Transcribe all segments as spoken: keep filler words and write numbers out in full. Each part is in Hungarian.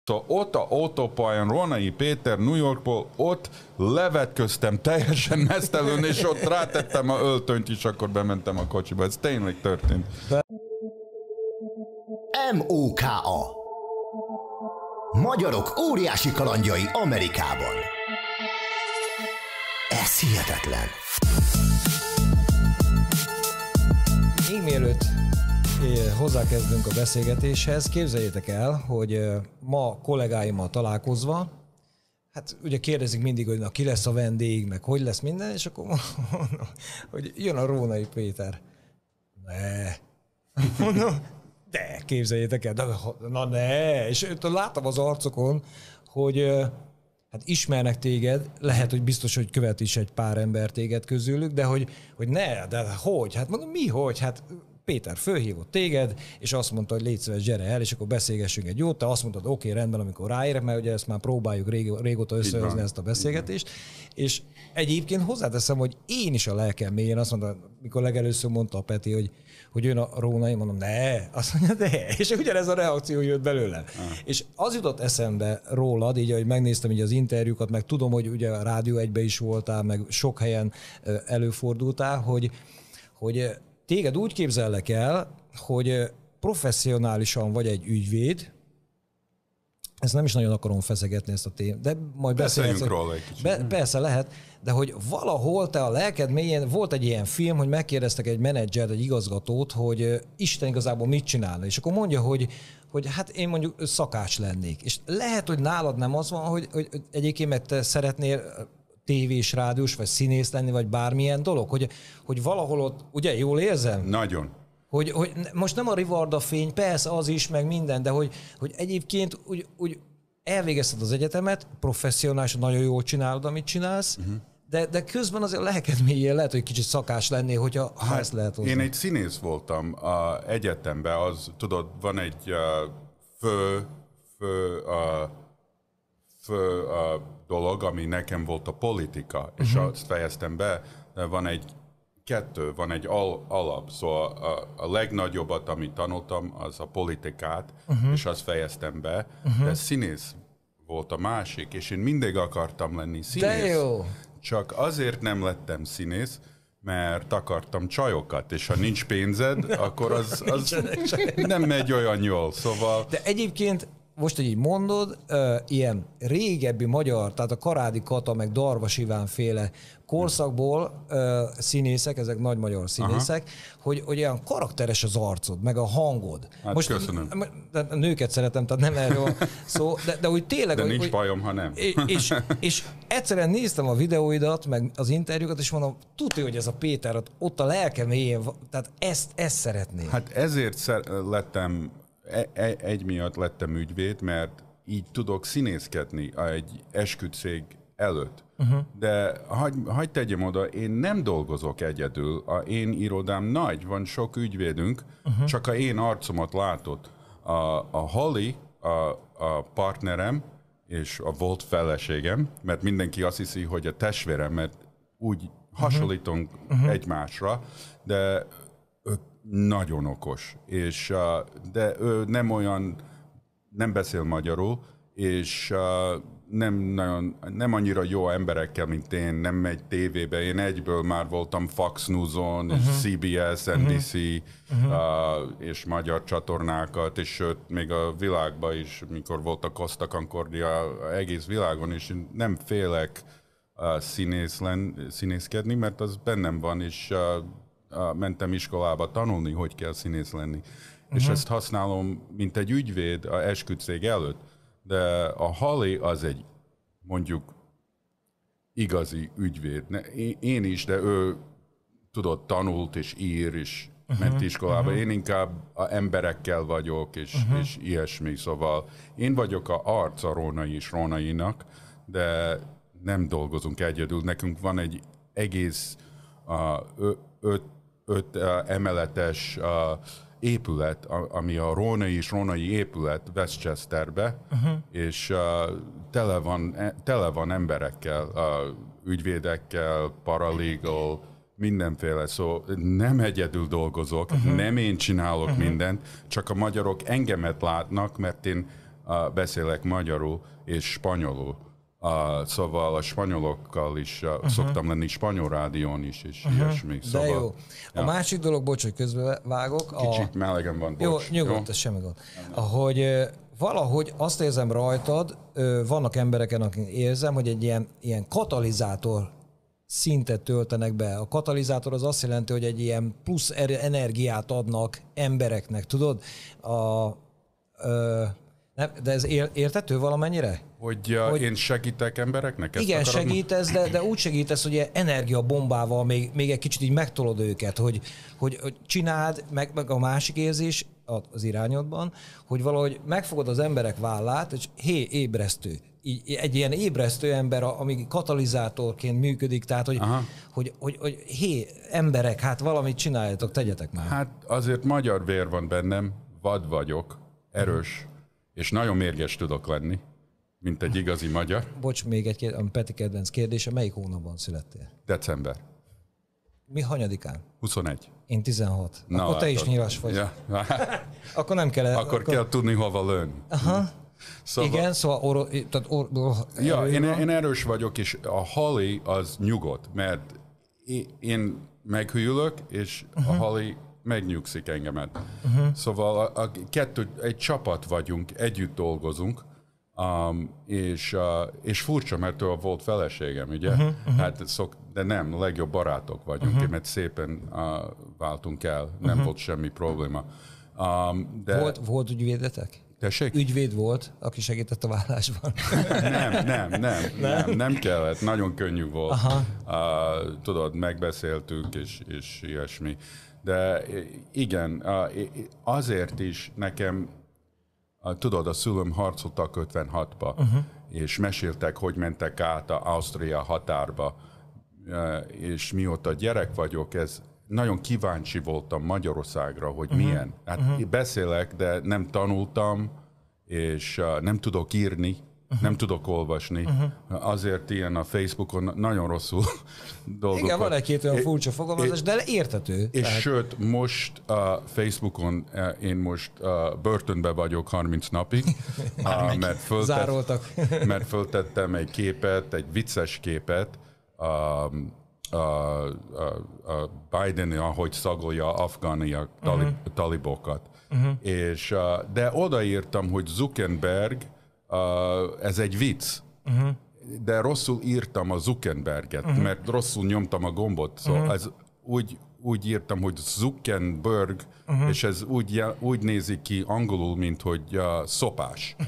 Szóval ott a autópályán Rónai Péter New Yorkból, ott levetköztem teljesen mesztelenül, és ott rátettem a öltönyt is, akkor bementem a kocsiba. Ez tényleg történt. em o ká á Magyarok óriási kalandjai Amerikában. Ez hihetetlen. Még mielőtt hozzákezdünk a beszélgetéshez, képzeljétek el, hogy ma kollégáimmal találkozva, hát ugye kérdezik mindig, hogy na, ki lesz a vendég, meg hogy lesz minden, és akkor mondom, hogy jön a Rónai Péter. Ne. Mondom, de képzeljétek el, de, na ne. És láttam az arcokon, hogy hát ismernek téged, lehet, hogy biztos, hogy követ is egy pár ember téged közülük, de hogy, hogy ne, de hogy? Hát mondom, mi hogy? Hát Péter fölhívott téged, és azt mondta, hogy légy szíves, gyere el, és akkor beszélgessünk egy jót. Te azt mondtad, oké, okay, rendben, amikor ráérek, mert ugye ezt már próbáljuk rég, régóta összehozni ezt a beszélgetést. És egyébként hozzáteszem, hogy én is a lelkem mélyén azt mondtam, mikor legelőször mondta a Peti, hogy, hogy jön a Rónai, mondom, ne, azt mondja, de, és ugyanez a reakció jött belőle. Ah. És az jutott eszembe rólad, így, ahogy megnéztem így az interjúkat, meg tudom, hogy ugye a Rádió egyben is voltál, meg sok helyen előfordultál, hogy, hogy téged úgy képzellek el, hogy professzionálisan vagy egy ügyvéd, ezt nem is nagyon akarom feszegetni ezt a témát, de majd beszéljünk róla egy kicsit. Be, persze lehet, de hogy valahol te a lelked mélyén, volt egy ilyen film, hogy megkérdeztek egy menedzsert, egy igazgatót, hogy Isten igazából mit csinálna, és akkor mondja, hogy, hogy hát én mondjuk szakács lennék. És lehet, hogy nálad nem az van, hogy, hogy egyébként meg te szeretnél tévés, rádiós, vagy színész lenni, vagy bármilyen dolog, hogy, hogy valahol ott, ugye jól érzem? Nagyon. Hogy, hogy most nem a rivarda fény, persze az is, meg minden, de hogy, hogy egyébként úgy, úgy elvégezted az egyetemet, professzionálisan nagyon jól csinálod, amit csinálsz, uh-huh. de, de közben azért a lelked mélyén lehet, hogy kicsit szakás lennél, hogyha hát, ha ezt lehet hozni. Én egy színész voltam a egyetemben, az tudod, van egy uh, fő, fő, uh, fő uh, dolog, ami nekem volt a politika, uh-huh. és azt fejeztem be, de van egy kettő, van egy al- alap, szóval a, a legnagyobbat, amit tanultam, az a politikát, uh-huh. és azt fejeztem be, uh-huh. de színész volt a másik, és én mindig akartam lenni színész. De jó! Csak azért nem lettem színész, mert akartam csajokat, és ha nincs pénzed, akkor az, az nem megy olyan jól, szóval... De egyébként most, hogy így mondod, uh, ilyen régebbi magyar, tehát a Karádi Kata, meg Darvas Iván féle korszakból uh, színészek, ezek nagy magyar színészek, hogy, hogy olyan karakteres az arcod, meg a hangod. Hát most, köszönöm. A nőket szeretem, tehát nem erről szó, de, de úgy tényleg... De hogy, nincs hogy, bajom, ha nem. És, és egyszerűen néztem a videóidat, meg az interjúkat, és mondom, tudja, hogy ez a Péter, ott a lelkem mélyén, tehát ezt, ezt szeretném. Hát ezért szer- lettem... Egy miatt lettem ügyvéd, mert így tudok színészkedni egy esküdtszég előtt. Uh-huh. De hagy, hagy tegyem oda, én nem dolgozok egyedül. A én irodám nagy, van sok ügyvédünk, uh-huh. csak a én arcomat látod. A, a Holly, a, a partnerem, és a volt feleségem, mert mindenki azt hiszi, hogy a testvérem, mert úgy hasonlítunk uh-huh. egymásra, de nagyon okos, és, de ő nem olyan, nem beszél magyarul, és nem, nagyon, nem annyira jó emberekkel, mint én, nem megy tévébe. Én egyből már voltam Fox News-on, uh-huh. C B S, N B C, uh-huh. uh, és magyar csatornákat, és sőt, még a világban is, mikor volt a Costa Concordia, egész világon, és nem félek uh, színész len, színészkedni, mert az bennem van, és uh, mentem iskolába tanulni, hogy kell színész lenni. Uh-huh. És ezt használom, mint egy ügyvéd a esküdtszég előtt. De a Holly az egy, mondjuk, igazi ügyvéd. Én is, de ő tudod, tanult és ír, és uh-huh. ment iskolába. Uh-huh. Én inkább a emberekkel vagyok, és, uh-huh. és ilyesmi. Szóval én vagyok a arca Rónai és Rónainak, de nem dolgozunk egyedül. Nekünk van egy egész uh, öt öt uh, emeletes uh, épület, a, ami a Rónai és Rónai épület Westchesterbe, uh-huh. és uh, tele, van, tele van emberekkel, uh, ügyvédekkel, paralegal, mindenféle, szó, nem egyedül dolgozok, uh-huh. nem én csinálok uh-huh. mindent, csak a magyarok engemet látnak, mert én uh, beszélek magyarul és spanyolul. Uh, szóval a spanyolokkal is uh, uh-huh. szoktam lenni spanyol rádión is, és uh-huh. ilyesmi. Szóval, de jó. A ja. másik dolog, bocs, hogy közbevágok. Kicsit a... melegen van, bocs. Jó, nyugodt, ez semmi gond. Ahogy valahogy azt érzem rajtad, vannak embereken, akik érzem, hogy egy ilyen, ilyen katalizátor szintet töltenek be. A katalizátor az azt jelenti, hogy egy ilyen plusz energiát adnak embereknek, tudod? A, ö, nem, de ez értető valamennyire? Hogy, hogy én segítek embereknek? Ezt igen, akarod? segítesz, de, de úgy segítesz, hogy energiabombával még, még egy kicsit így megtolod őket, hogy, hogy, hogy csináld, meg, meg a másik érzés az irányodban, hogy valahogy megfogod az emberek vállát, és hé, ébresztő. Így, egy ilyen ébresztő ember, ami katalizátorként működik, tehát hogy, hogy, hogy, hogy hé, emberek, hát valamit csináljatok, tegyetek már. Hát azért magyar vér van bennem, vad vagyok, erős, és nagyon mérges tudok lenni, mint egy igazi magyar. Bocs, még egy kérdés, Peti kedvenc kérdése, melyik hónapban születtél? December. Mi hanyadikán? huszonegy. Én tizenhat. Na, akkor te is nyilas vagy. Ja. Akkor nem kell... Akkor, akkor kell tudni hova lőni. Aha. Szóval... Igen, szóval... Or... Tehát or... Ja, én, én erős vagyok, és a Holly az nyugodt, mert én meghűlök, és uh-huh. a Holly megnyugszik engemet. Uh-huh. Szóval a, a kettő, egy csapat vagyunk, együtt dolgozunk, um, és, uh, és furcsa, mert ő volt feleségem, ugye? Uh-huh. Uh-huh. Hát szok, de nem, legjobb barátok vagyunk, uh-huh. mert szépen uh, váltunk el, nem uh-huh. volt semmi probléma. Um, de... Volt, volt ügyvédetek? Tessék? Ügyvéd volt, aki segített a vállásban. nem, nem, nem, nem, nem, nem kellett, nagyon könnyű volt. Aha. Uh, tudod, megbeszéltük, és, és ilyesmi. De igen, azért is nekem, tudod, a szülőm harcoltak ötvenhatba, uh-huh. és meséltek, hogy mentek át az Ausztria határba, és mióta gyerek vagyok, ez nagyon kíváncsi voltam Magyarországra, hogy uh-huh. milyen. Hát uh-huh. beszélek, de nem tanultam, és nem tudok írni, Uh-huh. nem tudok olvasni. Uh-huh. Azért ilyen a Facebookon nagyon rosszul dolgok. Igen, van egy-két olyan furcsa fogalmazás, de érthető. És tehát... sőt, most a uh, Facebookon uh, én most uh, börtönbe vagyok harminc napig, uh, mert, föltett, mert föltettem egy képet, egy vicces képet, uh, uh, uh, uh, Biden, ahogy szagolja afgániak talib, uh-huh. talibokat. Uh-huh. És, uh, de odaírtam, hogy Zuckerberg Uh, ez egy vicc, uh-huh. de rosszul írtam a Zuckerberget, uh-huh. mert rosszul nyomtam a gombot, szóval uh-huh. ez úgy, úgy írtam, hogy Zuckerberg, uh-huh. és ez úgy, úgy nézik ki angolul, mint hogy uh, szopás.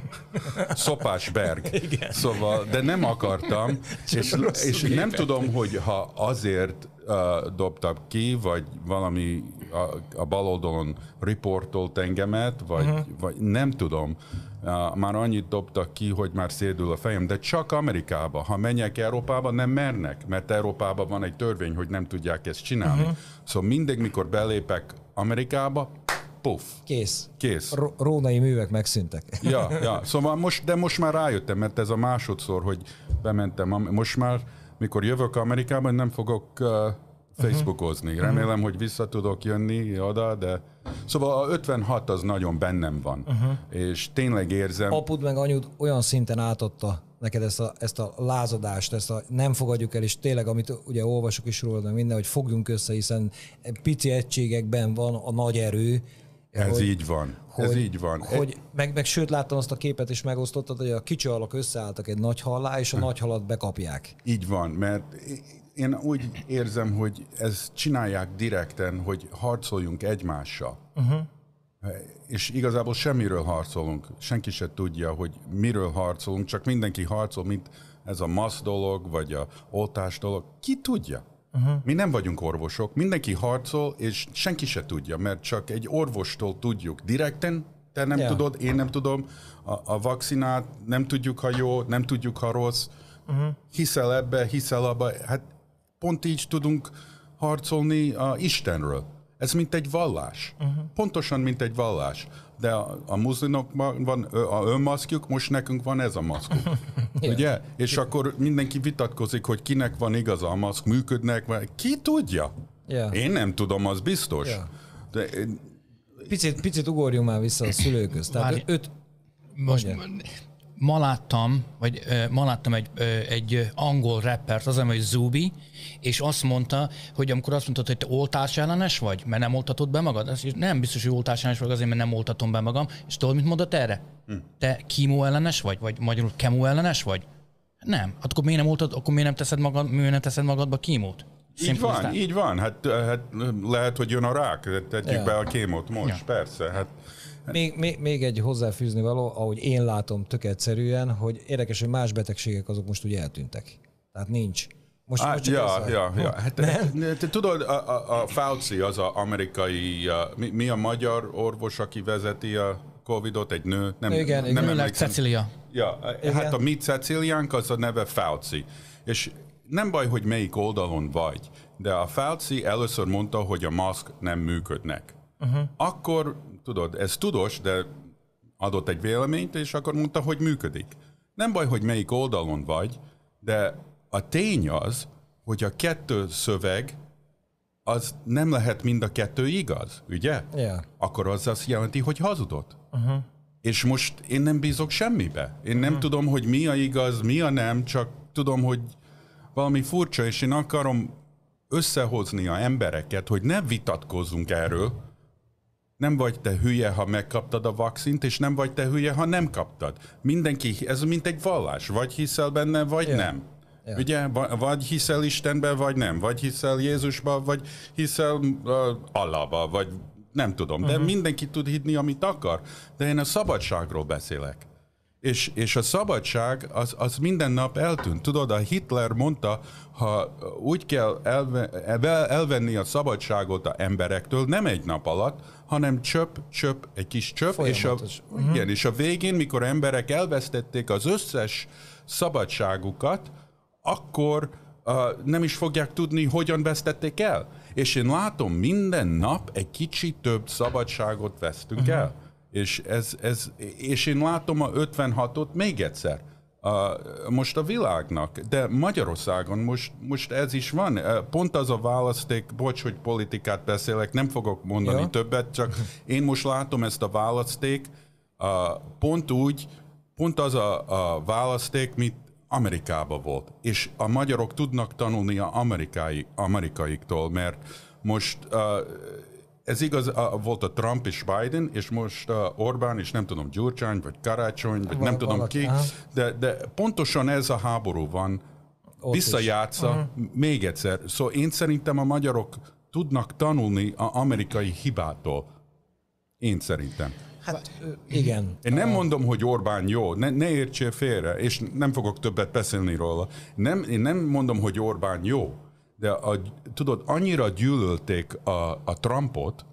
Szopásberg. Szóval, de nem akartam, és, és nem tudom, hogy ha azért uh, dobtam ki, vagy valami a, a bal oldalon riportolt engemet, vagy, uh-huh. vagy nem tudom. Uh, már annyit dobtak ki, hogy már szédül a fejem, de csak Amerikába. Ha menjek Európába, nem mernek, mert Európában van egy törvény, hogy nem tudják ezt csinálni. Uh-huh. Szóval mindig, mikor belépek Amerikába, puff. Kész. Kész. R- rónai művek megszűntek. Ja, ja. Szóval most, de most már rájöttem, mert ez a másodszor, hogy bementem. Most már, mikor jövök Amerikában, nem fogok uh, Facebookozni. Uh-huh. Remélem, hogy vissza tudok jönni oda, de... Szóval a ötvenhat az nagyon bennem van, uh-huh. és tényleg érzem... Apud meg anyud olyan szinten átadta neked ezt a, ezt a lázadást, ezt a nem fogadjuk el, és tényleg, amit ugye olvasok is róla, minden, hogy fogjunk össze, hiszen pici egységekben van a nagy erő. Ez hogy, így van, hogy, ez így van. Hogy, meg, meg sőt, láttam azt a képet, és megosztottad, hogy a kicsi halak összeálltak egy nagy hallá, és a nagy halat bekapják. Így van, mert... Én úgy érzem, hogy ezt csinálják direkten, hogy harcoljunk egymással. Uh-huh. És igazából semmiről harcolunk. Senki se tudja, hogy miről harcolunk, csak mindenki harcol, mint ez a maszk dolog, vagy a oltás dolog. Ki tudja? Uh-huh. Mi nem vagyunk orvosok, mindenki harcol, és senki se tudja, mert csak egy orvostól tudjuk direkten, te nem yeah. tudod, én nem tudom, a, a vakcinát nem tudjuk, ha jó, nem tudjuk, ha rossz. Uh-huh. Hiszel ebbe, hiszel abba, hát pont így tudunk harcolni a Istenről. Ez mint egy vallás. Uh-huh. Pontosan, mint egy vallás. De a, a muszlimokban van a önmaszkjuk, most nekünk van ez a maszkuk. yeah. Ugye? És yeah. akkor mindenki vitatkozik, hogy kinek van igaza a maszk, működnek, vagy ki tudja? Yeah. Én nem tudom, az biztos. Yeah. De, picit, picit ugorjunk már vissza a szülőköz. Tehát öt, most ma láttam, vagy uh, ma láttam egy, uh, egy angol rappert, az, hogy Zubi, és azt mondta, hogy amikor azt mondtad, hogy te oltás ellenes vagy, mert nem oltatod be magad, az, nem biztos, hogy oltás ellenes vagy azért, mert nem oltatom be magam, és tudod, mit mondott erre? Hm. Te kímó ellenes vagy, vagy magyarul kemó ellenes vagy? Nem. Hát akkor miért nem oltad, akkor miért nem teszed, magad, miért nem teszed magadba kímót? Így van, aztán. így van. Hát, hát lehet, hogy jön a rák, tetjük ja. be a kémót most, ja. persze. Hát, Még, még, még egy hozzáfűzni való, ahogy én látom tök egyszerűen, hogy érdekes, hogy más betegségek azok most ugye eltűntek. Tehát nincs. Most, Á, most ja, ja, ja. Hát, te tudod, a, a, a Fauci az az amerikai, a, mi, mi a magyar orvos, aki vezeti a Covidot, egy nő? Nem, igen, nem igen. Cecilia. Ja, igen. Hát a mi Ceciliánk az a neve Fauci. És nem baj, hogy melyik oldalon vagy, de a Fauci először mondta, hogy a maszk nem működnek. Uh-huh. Akkor, tudod, ez tudós, de adott egy véleményt, és akkor mondta, hogy működik. Nem baj, hogy melyik oldalon vagy, de a tény az, hogy a kettő szöveg, az nem lehet mind a kettő igaz, ugye? Yeah. Akkor az azt jelenti, hogy hazudott. Uh-huh. És most én nem bízok semmibe. Én nem uh-huh. tudom, hogy mi a igaz, mi a nem, csak tudom, hogy valami furcsa, és én akarom összehozni a embereket, hogy ne vitatkozzunk erről. Nem vagy te hülye, ha megkaptad a vaccint, és nem vagy te hülye, ha nem kaptad. Mindenki, ez mint egy vallás. Vagy hiszel benne, vagy yeah. nem. Yeah. Ugye? Vagy hiszel Istenbe, vagy nem. Vagy hiszel Jézusba, vagy hiszel uh, Allahba, vagy nem tudom. Uh-huh. De mindenki tud hinni, amit akar. De én a szabadságról beszélek. És, és a szabadság az, az minden nap eltűnt. Tudod, a Hitler mondta, ha úgy kell elve, elvenni a szabadságot a emberektől, nem egy nap alatt, hanem csöpp, csöpp, egy kis csöpp, és a, uh-huh. igen, és a végén, mikor emberek elvesztették az összes szabadságukat, akkor uh, nem is fogják tudni, hogyan vesztették el. És én látom, minden nap egy kicsit több szabadságot vesztünk uh-huh. el. És, ez, ez, és én látom a ötvenhatot még egyszer. Uh, most a világnak, de Magyarországon most, most ez is van. Uh, pont az a választék, bocs, hogy politikát beszélek, nem fogok mondani ja. többet, csak én most látom ezt a választék, uh, pont úgy, pont az a, a választék, mint Amerikában volt. És a magyarok tudnak tanulni az amerikai, amerikaiktól, mert most uh, ez igaz, volt a Trump és Biden, és most uh, Orbán, és nem tudom, Gyurcsány, vagy Karácsony, vagy nem tudom valaki, ki, de, de pontosan ez a háború van, ott visszajátsza uh-huh. még egyszer. Szóval én szerintem a magyarok tudnak tanulni az amerikai hibától. Én szerintem. Hát igen. Én nem mondom, hogy Orbán jó, ne, ne értsél félre, és nem fogok többet beszélni róla. Nem, én nem mondom, hogy Orbán jó. De a, tudod, annyira gyűlölték a, a Trumpot,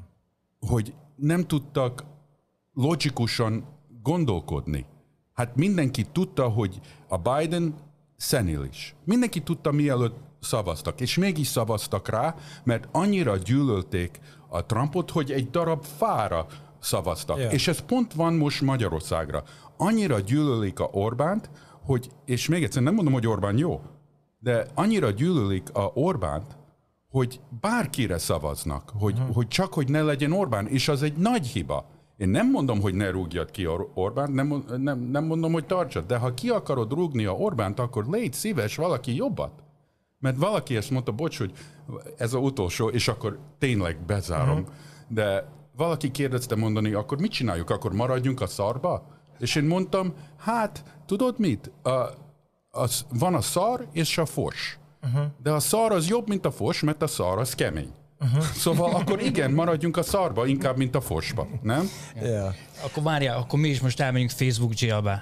hogy nem tudtak logikusan gondolkodni. Hát mindenki tudta, hogy a Biden szenilis. Mindenki tudta, mielőtt szavaztak, és mégis szavaztak rá, mert annyira gyűlölték a Trumpot, hogy egy darab fára szavaztak. Yeah. És ez pont van most Magyarországra. Annyira gyűlölik a Orbánt, hogy, és még egyszer nem mondom, hogy Orbán jó, de annyira gyűlölik a Orbánt, hogy bárkire szavaznak, hogy, uh-huh. hogy csak, hogy ne legyen Orbán, és az egy nagy hiba. Én nem mondom, hogy ne rúgjad ki a Orbánt, nem, nem, nem mondom, hogy tartsad, de ha ki akarod rúgni a Orbánt, akkor légy szíves valaki jobbat. Mert valaki ezt mondta, bocs, hogy ez az utolsó, és akkor tényleg bezárom. Uh-huh. De valaki kérdezte mondani, akkor mit csináljuk, akkor maradjunk a szarba? És én mondtam, hát, tudod mit? A, Az, van a szar és a fos. Uh-huh. De a szar az jobb, mint a fos, mert a szar az kemény. Uh-huh. Szóval akkor igen, maradjunk a szarba, inkább, mint a fosba, nem? Yeah. Akkor várjál, akkor mi is most elmegyünk Facebook jailbe.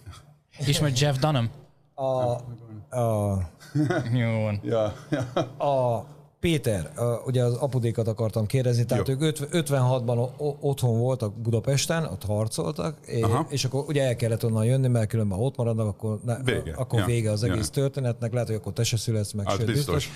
Ismert Jeff Dunham? A... a Jó van. Ja, ja. A Péter, a, ugye az apudékat akartam kérdezni, tehát jó. Ők ötvenhatban otthon voltak Budapesten, ott harcoltak, és, és akkor ugye el kellett onnan jönni, mert különben ott maradnak, akkor, ne, vége. akkor ja. vége az egész ja. történetnek, lehet, hogy akkor te se születsz meg, az sőt, biztos. biztos.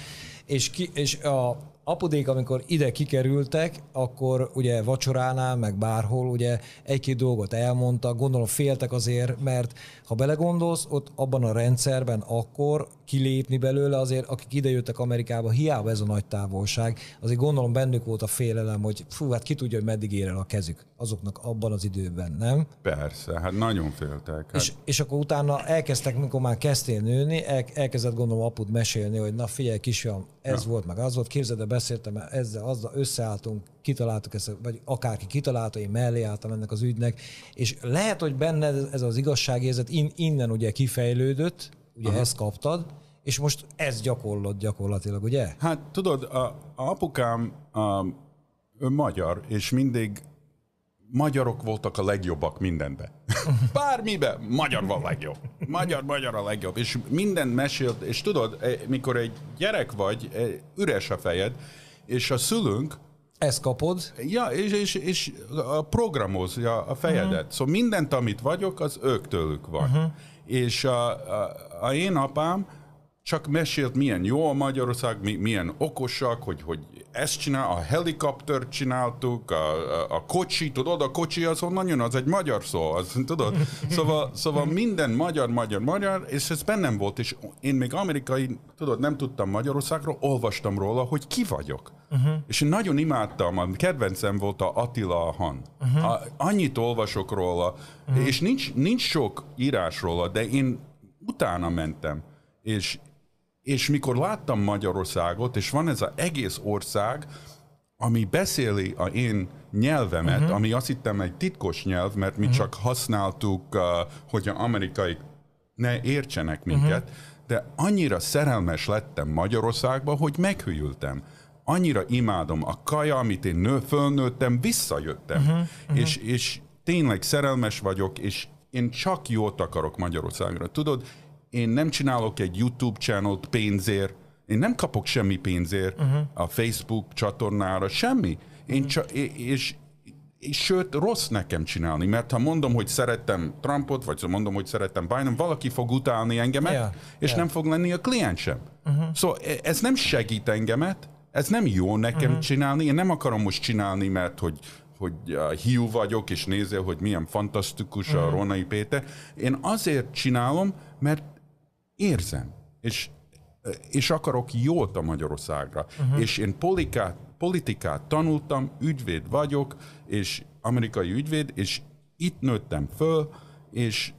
és, ki, és a apudék, amikor ide kikerültek, akkor ugye vacsoránál, meg bárhol, ugye egy-két dolgot elmondtak, gondolom féltek azért, mert ha belegondolsz, ott abban a rendszerben akkor kilépni belőle azért, akik idejöttek Amerikába, hiába ez a nagy távolság, azért gondolom bennük volt a félelem, hogy fú, hát ki tudja, hogy meddig ér el a kezük azoknak abban az időben, nem? Persze, hát nagyon féltek. Hát... És, és akkor utána elkezdtek, mikor már kezdtél nőni, el, elkezdett gondolom apud mesélni, hogy na figyelj kisfiam, ez ja. volt, meg az volt, képzeld, de beszéltem, ezzel, azzal összeálltunk, kitaláltuk ezt, vagy akárki kitalálta, én mellé álltam ennek az ügynek, és lehet, hogy benned ez az igazságérzet in, innen ugye kifejlődött, ugye Aha. ezt kaptad, és most ez gyakorlott gyakorlatilag, ugye? Hát tudod, a, a apukám a, ő magyar, és mindig magyarok voltak a legjobbak mindenben. Bármiben, magyar van a legjobb. Magyar, magyar a legjobb. És mindent mesélt, és tudod, mikor egy gyerek vagy, üres a fejed, és a szülőnk ezt kapod. Ja, és, és, és programozja a fejedet. Uh-huh. Szóval mindent, amit vagyok, az ők tőlük van. Uh-huh. És a, a, a én apám csak mesélt, milyen jó a Magyarország, mi, milyen okosak, hogy, hogy ezt csinál, a helikoptert csináltuk, a, a, a kocsi, tudod, a kocsi az honnan jön, az egy magyar szó, az, tudod? Szóval, szóval minden magyar, magyar, magyar, és ez bennem volt, és én még amerikai, tudod, nem tudtam Magyarországról, olvastam róla, hogy ki vagyok. Uh-huh. És én nagyon imádtam, a kedvencem volt a Attila Han. Uh-huh. A, annyit olvasok róla, uh-huh. és nincs, nincs sok írás róla, de én utána mentem, és És mikor láttam Magyarországot, és van ez az egész ország, ami beszéli a én nyelvemet, uh-huh. ami azt hittem egy titkos nyelv, mert mi uh-huh. csak használtuk, uh, hogy az amerikai ne értsenek minket, uh-huh. de annyira szerelmes lettem Magyarországba, hogy meghűltem. Annyira imádom a kaja, amit én nő, fölnőttem, visszajöttem. Uh-huh. Uh-huh. És, és tényleg szerelmes vagyok, és én csak jót akarok Magyarországra. Tudod, én nem csinálok egy YouTube channelt pénzért, én nem kapok semmi pénzért uh-huh. a Facebook csatornára, semmi. Én uh-huh. csak, és, és, és sőt, rossz nekem csinálni, mert ha mondom, hogy szerettem Trumpot, vagy mondom, hogy szerettem Biden, valaki fog utálni engemet, yeah. és yeah. nem fog lenni a kliensem. Uh-huh. Szóval ez nem segít engemet, ez nem jó nekem uh-huh. csinálni, én nem akarom most csinálni, mert hogy hogy uh, hiú vagyok, és nézzél, hogy milyen fantasztikus uh-huh. a Rónai Péter. Én azért csinálom, mert érzem, és, és akarok jót a Magyarországra. Uh-huh. És én politikát, politikát tanultam, ügyvéd vagyok, és amerikai ügyvéd, és itt nőttem föl, és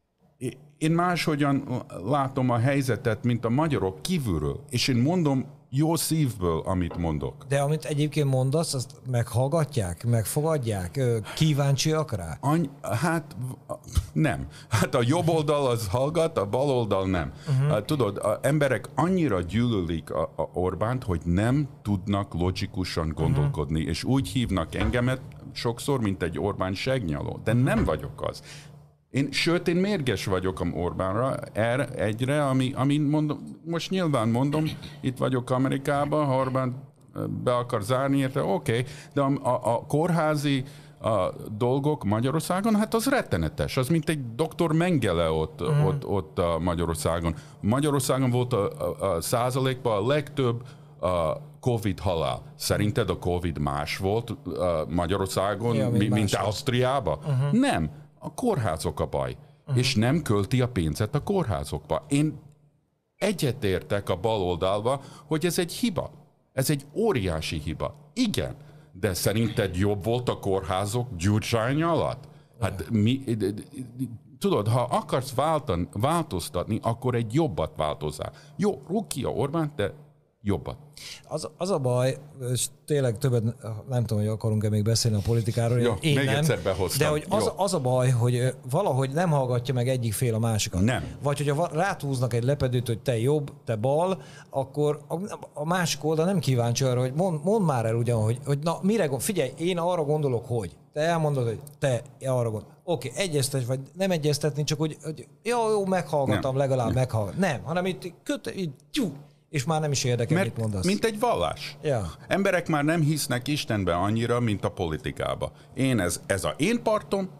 én máshogyan látom a helyzetet, mint a magyarok kívülről. És én mondom jó szívből, amit mondok. De amit egyébként mondasz, azt meghallgatják, megfogadják, kíváncsiak rá? Any, hát nem. Hát a jobb oldal az hallgat, a bal oldal nem. Uh-huh. Tudod, az emberek annyira gyűlölik a, a Orbánt, hogy nem tudnak logikusan gondolkodni, uh-huh. és úgy hívnak engemet sokszor, mint egy Orbán segnyaló. De nem vagyok az. Én, sőt, én mérges vagyok a Orbánra, erre, egyre, ami, ami mondom, most nyilván mondom, itt vagyok Amerikában, ha Orbán be akar zárni, érte, oké, okay, de a, a, a kórházi a dolgok Magyarországon, hát az rettenetes, az mint egy doktor Mengele ott, mm. ott, ott a Magyarországon. Magyarországon volt a, a, a százalékban a legtöbb a Covid halál. Szerinted a Covid más volt a Magyarországon, ja, mi, mint Ausztriában? Uh-huh. Nem. A kórházok a baj, uh-huh. és nem költi a pénzet a kórházokba. Én egyetértek a bal oldalba, hogy ez egy hiba. Ez egy óriási hiba. Igen, de szerinted jobb volt a kórházok Gyurcsány alatt? Hát mi, tudod, ha akarsz váltani, változtatni, akkor egy jobbat változzál. Jó, rúg ki a Orbánt, de jobbat. Az, az a baj, és tényleg többet nem tudom, hogy akarunk-e még beszélni a politikáról. Jó, én még nem, egyszer behoztam. De hogy az, az a baj, hogy valahogy nem hallgatja meg egyik fél a másikat. Nem. Vagy hogyha rátúznak egy lepedőt, hogy te jobb, te bal, akkor a, a másik oldal nem kíváncsi arra, hogy mond, mondd már el ugyan, hogy, hogy na mire gondol, figyelj, én arra gondolok, hogy. Te elmondod, hogy te arra gondol. Oké, okay, egyeztetj, vagy nem egyeztetni, csak hogy, hogy jó, jó, meghallgatom, nem. legalább nem. meghallgatom. Nem, hanem itt köt, így tyú, és már nem is érdekel, mert mit mondasz. Mint egy vallás. Ja. Emberek már nem hisznek Istenbe annyira, mint a politikába. Én ez, ez a én partom,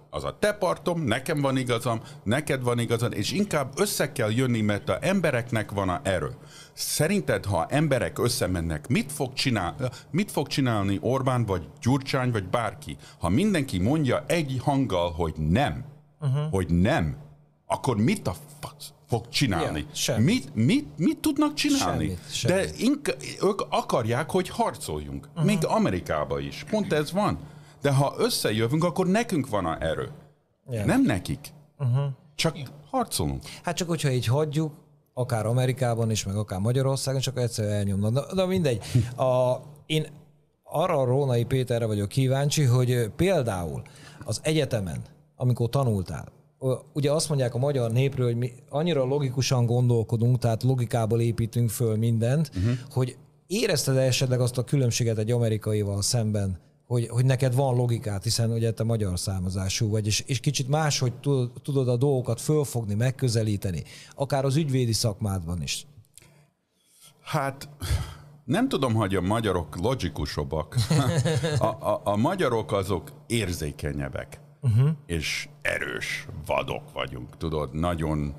az a te partom, nekem van igazam, neked van igazad, és inkább össze kell jönni, mert a embereknek van a erő. Szerinted, ha emberek összemennek, mit fog, csinál, mit fog csinálni Orbán, vagy Gyurcsány, vagy bárki? Ha mindenki mondja egy hanggal, hogy nem, uh-huh. hogy nem, akkor mit a fasz fog csinálni? Ja, mit, mit, mit tudnak csinálni? Semmit, semmit. De inkább, ők akarják, hogy harcoljunk. Uh-huh. Még Amerikában is. Pont ez van. De ha összejövünk, akkor nekünk van a erő. Yeah. Nem nekik. Uh-huh. Csak yeah. harcolunk. Hát csak hogyha így hagyjuk, akár Amerikában is, meg akár Magyarországon, csak egyszerűen elnyomnak. De, de mindegy. A, én arra a Rónai Péterre vagyok kíváncsi, hogy például az egyetemen, amikor tanultál, ugye azt mondják a magyar népről, hogy mi annyira logikusan gondolkodunk, tehát logikából építünk föl mindent, uh-huh. hogy érezted esetleg azt a különbséget egy amerikaival szemben, hogy, hogy neked van logikát, hiszen ugye te magyar származású vagy, és, és kicsit máshogy tudod a dolgokat fölfogni, megközelíteni, akár az ügyvédi szakmádban is. Hát nem tudom, hogy a magyarok logikusabbak. A, a, a magyarok azok érzékenyebbek, uh-huh. és erős vadok vagyunk, tudod, nagyon...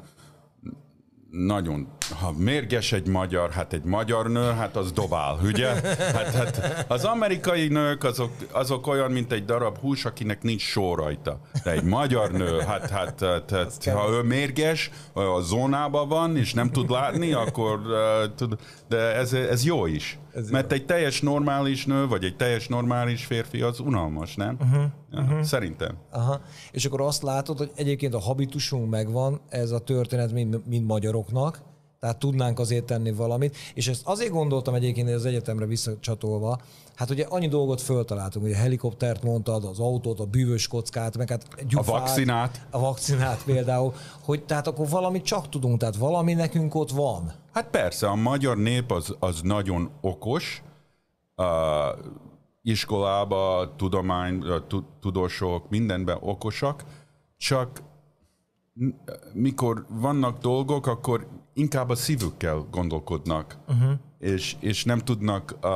Nagyon, ha mérges egy magyar, hát egy magyar nő, hát az dobál, ugye? Hát, hát az amerikai nők azok, azok olyan, mint egy darab hús, akinek nincs só rajta. De egy magyar nő, hát, hát, hát, hát ha ő mérges, a zónában van, és nem tud látni, akkor uh, tud, de ez, ez jó is. Ez Mert jó. Egy teljes normális nő, vagy egy teljes normális férfi, az unalmas, nem? Uh-huh. Ja, uh-huh. Szerintem. Aha. És akkor azt látod, hogy egyébként a habitusunk megvan, ez a történet mind, mind magyaroknak, tehát tudnánk azért tenni valamit, és ezt azért gondoltam egyébként az egyetemre visszacsatolva, hát ugye annyi dolgot föltaláltunk, ugye a helikoptert mondtad, az autót, a bűvös kockát, meg hát gyufát, a vakcinát. A vakcinát például, hogy tehát akkor valamit csak tudunk, tehát valami nekünk ott van. Hát persze, a magyar nép az, az nagyon okos, uh, iskolába, tudomány, tudósok, mindenben okosak, csak mikor vannak dolgok, akkor inkább a szívükkel gondolkodnak, uh-huh. és, és nem tudnak uh,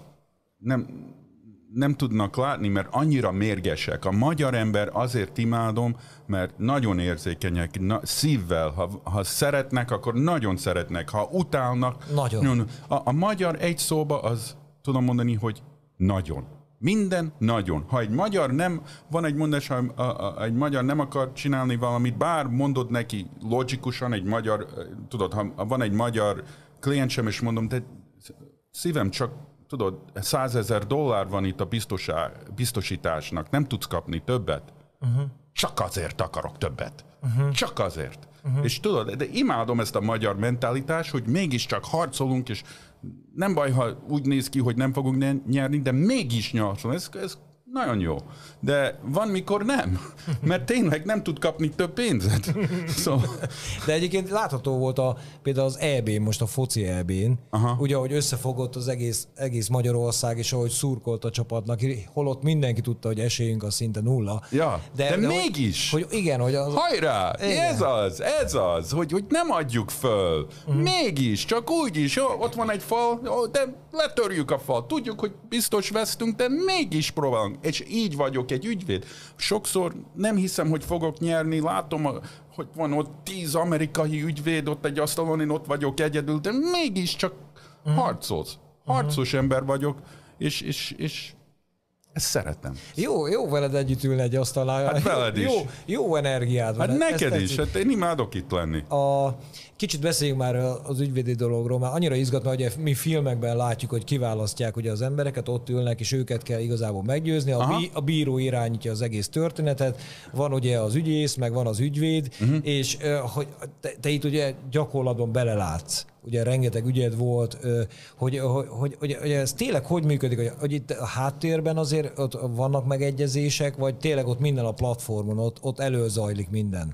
nem, nem tudnak látni, mert annyira mérgesek. A magyar ember azért imádom, mert nagyon érzékenyek, na, szívvel. Ha, ha szeretnek, akkor nagyon szeretnek. Ha utálnak... Nagyon. A, a magyar egy szóba az tudom mondani, hogy nagyon. Minden nagyon. Ha egy magyar nem, van egy mondás, ha a, a, egy magyar nem akar csinálni valamit, bár mondod neki logikusan, egy magyar, tudod, ha van egy magyar kliensem, és mondom, te szívem, csak tudod, százezer dollár van itt a biztosá, biztosításnak, nem tudsz kapni többet. Uh-huh. Csak azért akarok többet. Uh-huh. Csak azért. Uh-huh. És tudod, de imádom ezt a magyar mentalitást, hogy mégiscsak harcolunk, és nem baj, ha úgy néz ki, hogy nem fogunk nyerni, de mégis nyolcon. Ez, ez nagyon jó. De van, mikor nem. Mert tényleg nem tud kapni több pénzet. Szóval... De egyébként látható volt a, például az é bén, most a foci é bén, Aha. ugye, ahogy összefogott az egész, egész Magyarország, és ahogy szurkolt a csapatnak, holott mindenki tudta, hogy esélyünk a szinte nulla. Ja, de, de, de mégis! Hogy, hogy igen, hogy az... Hajrá! Igen. Ez az, ez az, hogy, hogy nem adjuk föl. Uh-huh. Mégis, csak úgy is, jó, ott van egy fal, jó, de letörjük a fal. Tudjuk, hogy biztos vesztünk, de mégis próbálunk. És így vagyok egy ügyvéd. Sokszor nem hiszem, hogy fogok nyerni, látom, hogy van ott tíz amerikai ügyvéd, ott egy asztalon, én ott vagyok egyedül, de mégiscsak uh-huh. harcolsz. Harcos uh-huh. ember vagyok, és, és, és ezt szeretem. Jó, jó veled együtt ülni egy asztalnál. Hát veled is. Jó, jó energiád van. Hát neked is, hát én imádok itt lenni. A, kicsit beszéljünk már az ügyvédi dologról, már annyira izgatna, hogy mi filmekben látjuk, hogy kiválasztják ugye az embereket, ott ülnek, és őket kell igazából meggyőzni. A, bí, a bíró irányítja az egész történetet, van ugye az ügyész, meg van az ügyvéd, uh-huh. és hogy te, te itt ugye gyakorlatban belelátsz. Ugye rengeteg ügyed volt, hogy, hogy, hogy, hogy, hogy ez tényleg hogy működik, hogy, hogy itt a háttérben azért ott vannak megegyezések, vagy tényleg ott minden a platformon, ott, ott előzajlik minden?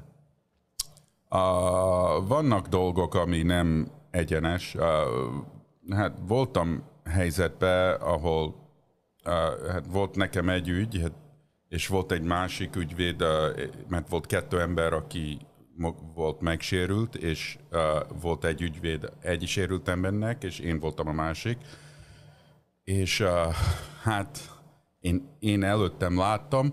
Uh, vannak dolgok, ami nem egyenes. Uh, hát voltam helyzetben, ahol uh, hát volt nekem egy ügy, hát, és volt egy másik ügyvéd, uh, mert volt kettő ember, aki volt megsérült, és uh, volt egy ügyvéd, egy sérült embernek, és én voltam a másik. És uh, hát én, én előttem láttam,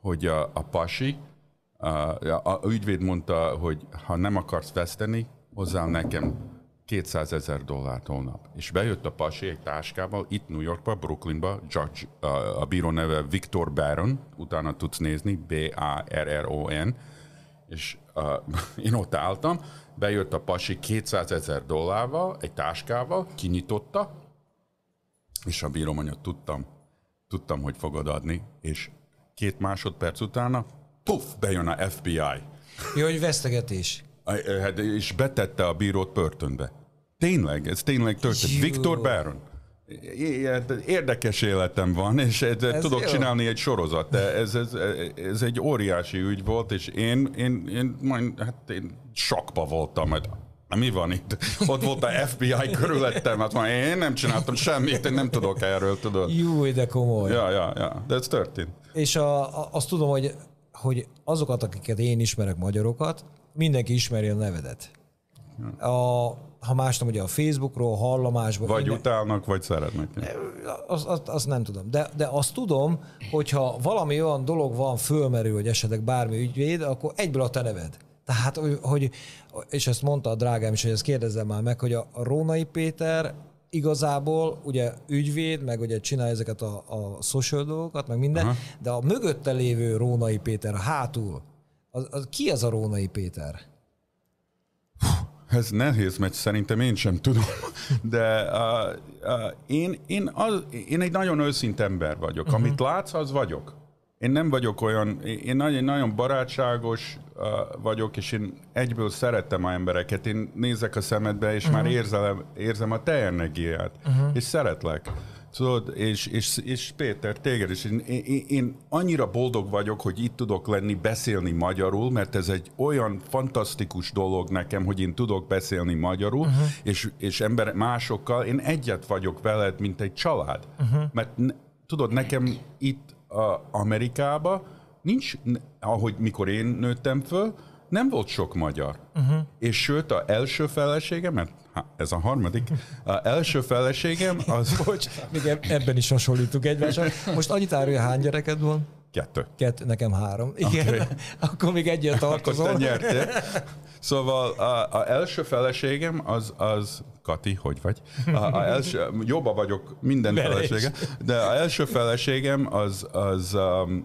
hogy a, a pasi, a, a ügyvéd mondta, hogy ha nem akarsz veszteni, hozzá nekem kétszázezer dollárt holnap. És bejött a pasi egy táskával, itt New Yorkba, Brooklynba, Judge, a, a bíró neve Victor Barron, utána tudsz nézni, B A R R O N, és uh, én ott álltam, bejött a pasi kétszázezer dollárval, egy táskával, kinyitotta, és a bíró mondja, tudtam, tudtam, hogy fogod adni, és két másodperc utána, puff, bejön a F B I. Jó, hogy vesztegetés. És betette a bírót börtönbe. Tényleg, ez tényleg történt. Jó. Victor Barron. Érdekes életem van, és ez tudok jó. csinálni egy sorozat, de ez, ez, ez egy óriási ügy volt, és én, én, én, majd, hát én sokba voltam, mert mi van itt? Ott volt a F B I körülöttem, hát már én nem csináltam semmit, én nem tudok erről, tudod. Jó, de komoly. Ja, ja, ja, de ez történt. És a, a, azt tudom, hogy, hogy azokat, akiket én ismerek, magyarokat, mindenki ismeri a nevedet. A, ha más nem, ugye a Facebookról, hallomásból. Vagy minden... utálnak, vagy szeretnek. Azt az, az nem tudom. De, de azt tudom, hogyha valami olyan dolog van, fölmerül, hogy esetleg bármi ügyvéd, akkor egyből a te neved. Tehát, hogy, és ezt mondta a drágám is, hogy ezt kérdezzem már meg, hogy a Rónai Péter igazából ugye ügyvéd, meg ugye csinálja ezeket a, a social dolgokat, meg minden, aha. de a mögötte lévő Rónai Péter, a hátul, az, az, ki az a Rónai Péter? Ez nehéz, mert szerintem én sem tudom, de uh, uh, én, én, az, én egy nagyon őszinte ember vagyok. Uh-huh. Amit látsz, az vagyok. Én nem vagyok olyan, én nagyon, nagyon barátságos uh, vagyok, és én egyből szeretem a embereket. Én nézek a szemedbe, és uh-huh. már érzem, érzem a te energiát, uh-huh. és szeretlek. Tudod, és, és, és Péter, téged is. Én, én, én annyira boldog vagyok, hogy itt tudok lenni, beszélni magyarul, mert ez egy olyan fantasztikus dolog nekem, hogy én tudok beszélni magyarul, uh-huh. és, és ember másokkal, én egyet vagyok veled, mint egy család. Uh-huh. Mert ne, tudod, nekem itt a Amerikában nincs, ahogy mikor én nőttem föl, nem volt sok magyar. Uh-huh. És sőt, a első feleségem, mert ha, ez a harmadik, a első feleségem az... Bocs, még ebben is hasonlítunk egymásra. Most annyit árulja, hány gyereked van? Kettő. Kettő, nekem három. Igen, okay. Akkor még egyet tartozol. Akkor te nyertél. Szóval a, a első feleségem az, az Kati, hogy vagy? A, a első, jobban vagyok minden felesége, de a első feleségem az, az,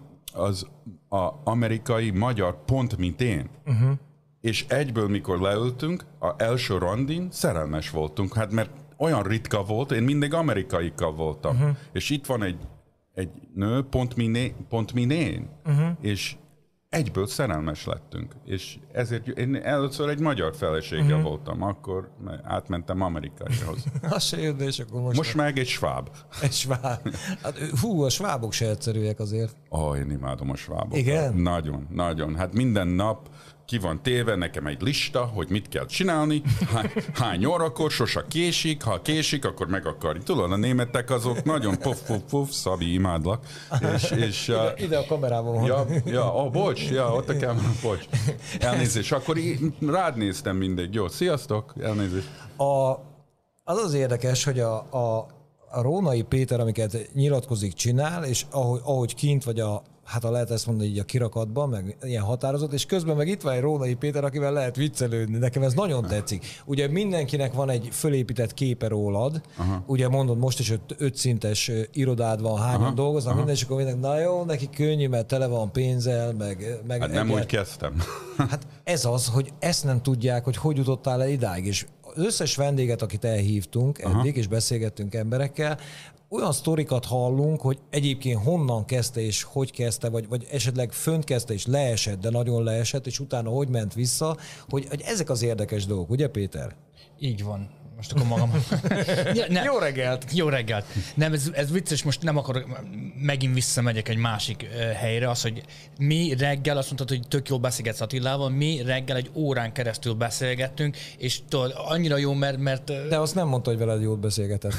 az a amerikai magyar pont, mint én. Uh-huh. És egyből, mikor leültünk, a első randin szerelmes voltunk, hát mert olyan ritka volt, én mindig amerikaikkal voltam. Uh-huh. És itt van egy, egy nő, pont mint pont min én, uh-huh. és egyből szerelmes lettünk. És ezért én először egy magyar felesége uh-huh. voltam, akkor átmentem amerikaihoz. Az se jön, és akkor most... Most meg egy sváb. Egy sváb. Hát, hú, a svábok se egyszerűek azért. Ó, oh, én imádom a svábokat. Igen? Nagyon, nagyon. Hát minden nap ki van téve nekem egy lista, hogy mit kell csinálni, hány, hány órakor, sose késik, ha késik, akkor meg akarni. Tudod, a németek azok nagyon puf, puf, puf, Szabi, imádlak. És, és, ide, uh, ide a kamerában van. Ja, ja, oh, bocs, ja, ott a kamera, bocs. Elnézést, akkor így rád néztem mindig. Jó, sziasztok, elnézést. A, az az érdekes, hogy a, a, a Rónai Péter, amiket nyilatkozik, csinál, és ahogy, ahogy kint vagy a hát ha lehet ezt mondani így a kirakatban, meg ilyen határozott, és közben meg itt van egy Rónai Péter, akivel lehet viccelődni. Nekem ez nagyon tetszik. Ugye mindenkinek van egy fölépített képe rólad, aha. ugye mondod, most is öt, öt szintes irodád van, hányan aha. dolgoznak, aha. minden, és akkor mindenki, na jó, neki könnyű, mert tele van pénzzel, meg... meg hát nem egyet. Úgy kezdtem. Hát ez az, hogy ezt nem tudják, hogy hogy jutottál el idáig, és az összes vendéget, akit elhívtunk eddig, aha. és beszélgettünk emberekkel, olyan sztorikat hallunk, hogy egyébként honnan kezdte és hogy kezdte, vagy, vagy esetleg fönt kezdte és leesett, de nagyon leesett, és utána hogy ment vissza, hogy, hogy ezek az érdekes dolgok, ugye Péter? Így van. Most akkor magam. Ja, ne. Jó reggelt! Jó reggelt! Nem, ez, ez vicces, most nem akarok, megint visszamegyek egy másik uh, helyre, az, hogy mi reggel, azt mondtad, hogy tök jól beszélgetsz Attilával, mi reggel egy órán keresztül beszélgettünk, és tudod, annyira jó, mert... mert uh... De azt nem mondta, hogy veled jót beszélgetett.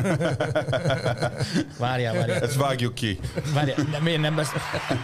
Várjál, várjál. Ezt vágjuk ki. Várjál, de miért nem beszél...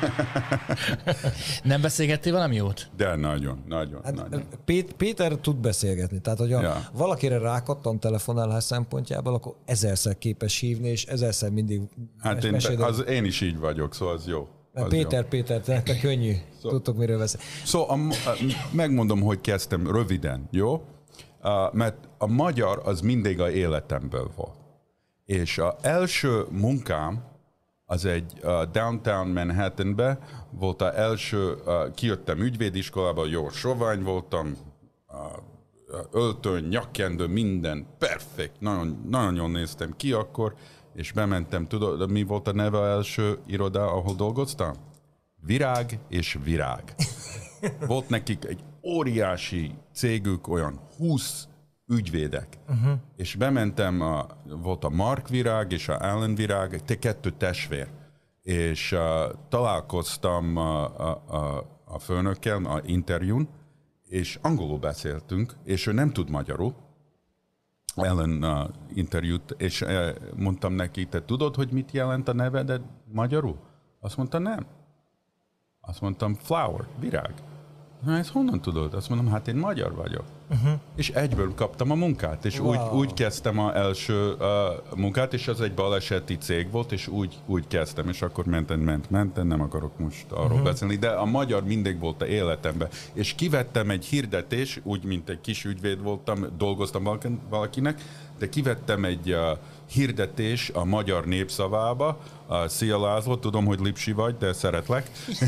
Nem beszélgettél valami jót? De nagyon, nagyon, hát, nagyon. Pét, Péter tud beszélgetni, tehát hogyha ja. valakire rákattan telefonálás szempontjából, akkor ezerszer képes hívni, és ezerszer mindig hát én, az, én is így vagyok, szóval az jó. Mert Péter, jó. Péter, te, te könnyű. Szó, Tudtok, miről beszél. Szóval a, a, megmondom, hogy kezdtem röviden, jó? Uh, mert a magyar az mindig a életemből volt. És az első munkám az egy uh, downtown Manhattanbe volt az első, uh, kijöttem ügyvédiskolába, jó sovány voltam, uh, öltöny, nyakkendő, minden, perfekt, nagyon, nagyon jól néztem ki akkor, és bementem, tudod, mi volt a neve az első iroda, ahol dolgoztam? Virág és Virág. Volt nekik egy óriási cégük, olyan húsz ügyvédek. Uh-huh. És bementem, a, volt a Mark Virág és a Allen Virág, te kettő testvér. És uh, találkoztam a, a, a, a főnökkel, a interjún, és angolul beszéltünk, és ő nem tud magyarul. Ellen uh, interjút, és uh, mondtam neki, te tudod, hogy mit jelent a nevedet magyarul? Azt mondta, nem. Azt mondtam, flower, virág. Na, ezt honnan tudod? Azt mondom, hát én magyar vagyok. Uh-huh. És egyből kaptam a munkát, és wow. úgy, úgy kezdtem az első uh, munkát, és az egy baleseti cég volt, és úgy, úgy kezdtem, és akkor menten, ment, menten, nem akarok most arról uh-huh. beszélni, de a magyar mindig volt az életemben. És kivettem egy hirdetés, úgy, mint egy kis ügyvéd voltam, dolgoztam valakinek, de kivettem egy uh, hirdetés a magyar népszavába. Uh, Szia László, tudom, hogy lipsi vagy, de szeretlek.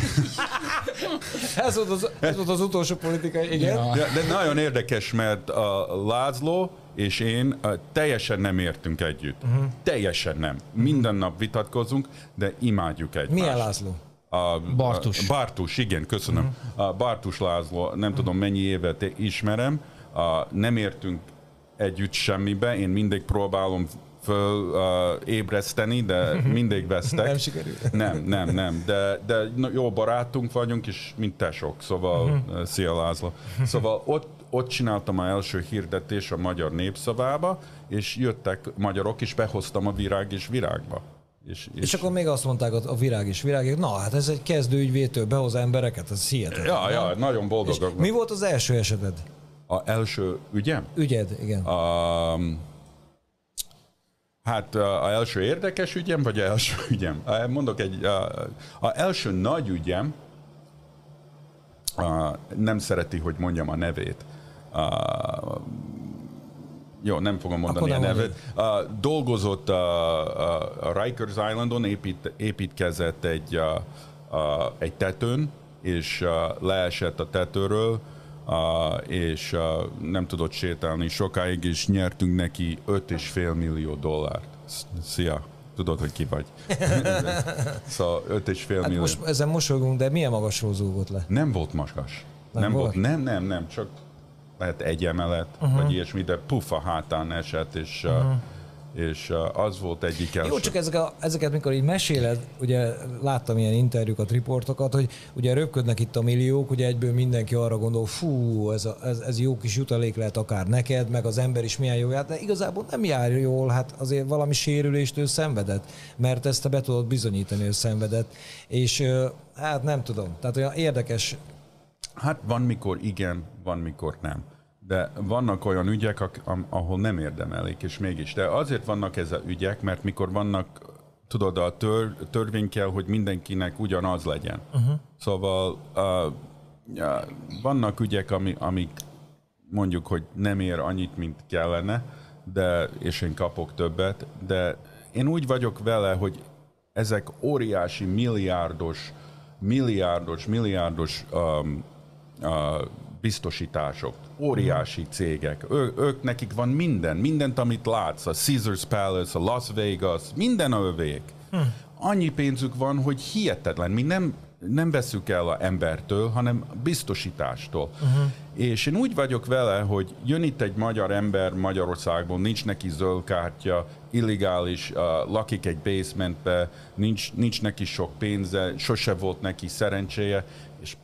ez, volt az, ez volt az utolsó politikai, igen. Ja. Ja, de nagyon érdekes, mert a uh, László és én uh, teljesen nem értünk együtt. Uh-huh. Teljesen nem. Minden nap vitatkozunk, de imádjuk egymást. Milyen László? A, Bartus. A Bartus, igen, köszönöm. Uh-huh. A Bartus László, nem tudom mennyi évet ismerem, a, nem értünk együtt semmibe, én mindig próbálom föl uh, ébreszteni, de mindig vesztek. Nem sikerült. Nem, nem, nem, de, de jó barátunk vagyunk, és mint tesók, szóval uh-huh. szia László. Szóval ott, ott csináltam az első hirdetés a magyar népszavába, és jöttek magyarok, és behoztam a Virág és Virágba. És, és, és akkor még azt mondták a Virág és Virág, na hát ez egy kezdőügyvédtől behoz embereket, ez hihetetlen. Ja, ja, nagyon boldogak. Mi volt az első eseted? A első ügyem? Ügyed, igen. A, hát az első érdekes ügyem, vagy az első ügyem? Mondok egy, az első nagy ügyem, nem szereti, hogy mondjam a nevét. Jó, nem fogom mondani a nevét. Dolgozott a Rikers Islandon, épít, építkezett egy, egy tetőn, és leesett a tetőről, Uh, és uh, nem tudott sétálni sokáig, és nyertünk neki öt és fél millió dollárt. Szia, tudod, hogy ki vagy. Szóval öt és fél hát millió. Most ezen mosolygunk, de milyen magasról zúgott le? Nem volt magas. Nem, nem volt? volt? Nem, nem, nem, csak lehet egy emelet, uh-huh. vagy ilyesmi, de puf a hátán esett, és, uh-huh. és az volt egyik első. Jó, csak ezek a, ezeket, mikor így meséled, ugye láttam ilyen interjúkat, riportokat, hogy ugye röpködnek itt a milliók, ugye egyből mindenki arra gondol, fú, ez, a, ez, ez jó kis jutalék lehet akár neked, meg az ember is milyen jó jár, de igazából nem jár jól, hát azért valami sérülést ő szenvedett, mert ezt te be tudod bizonyítani, ő szenvedett, és hát nem tudom, tehát olyan érdekes. Hát van mikor igen, van mikor nem. De vannak olyan ügyek, ahol nem érdemelik, és mégis. De azért vannak ezek ügyek, mert mikor vannak, tudod, a tör, törvény kell, hogy mindenkinek ugyanaz legyen. Uh-huh. Szóval uh, ja, vannak ügyek, ami, amik mondjuk, hogy nem ér annyit, mint kellene, de, és én kapok többet, de én úgy vagyok vele, hogy ezek óriási milliárdos, milliárdos, milliárdos um, uh, biztosítások, óriási cégek, ő, ők nekik van minden, mindent, amit látsz, a Caesars Palace, a Las Vegas, minden a övék. Hm. Annyi pénzük van, hogy hihetetlen, mi nem, nem veszük el az embertől, hanem biztosítástól. Uh-huh. És én úgy vagyok vele, hogy jön itt egy magyar ember Magyarországból, nincs neki zöld kártya, illegális, uh, lakik egy basementbe, nincs, nincs neki sok pénze, sose volt neki szerencséje, és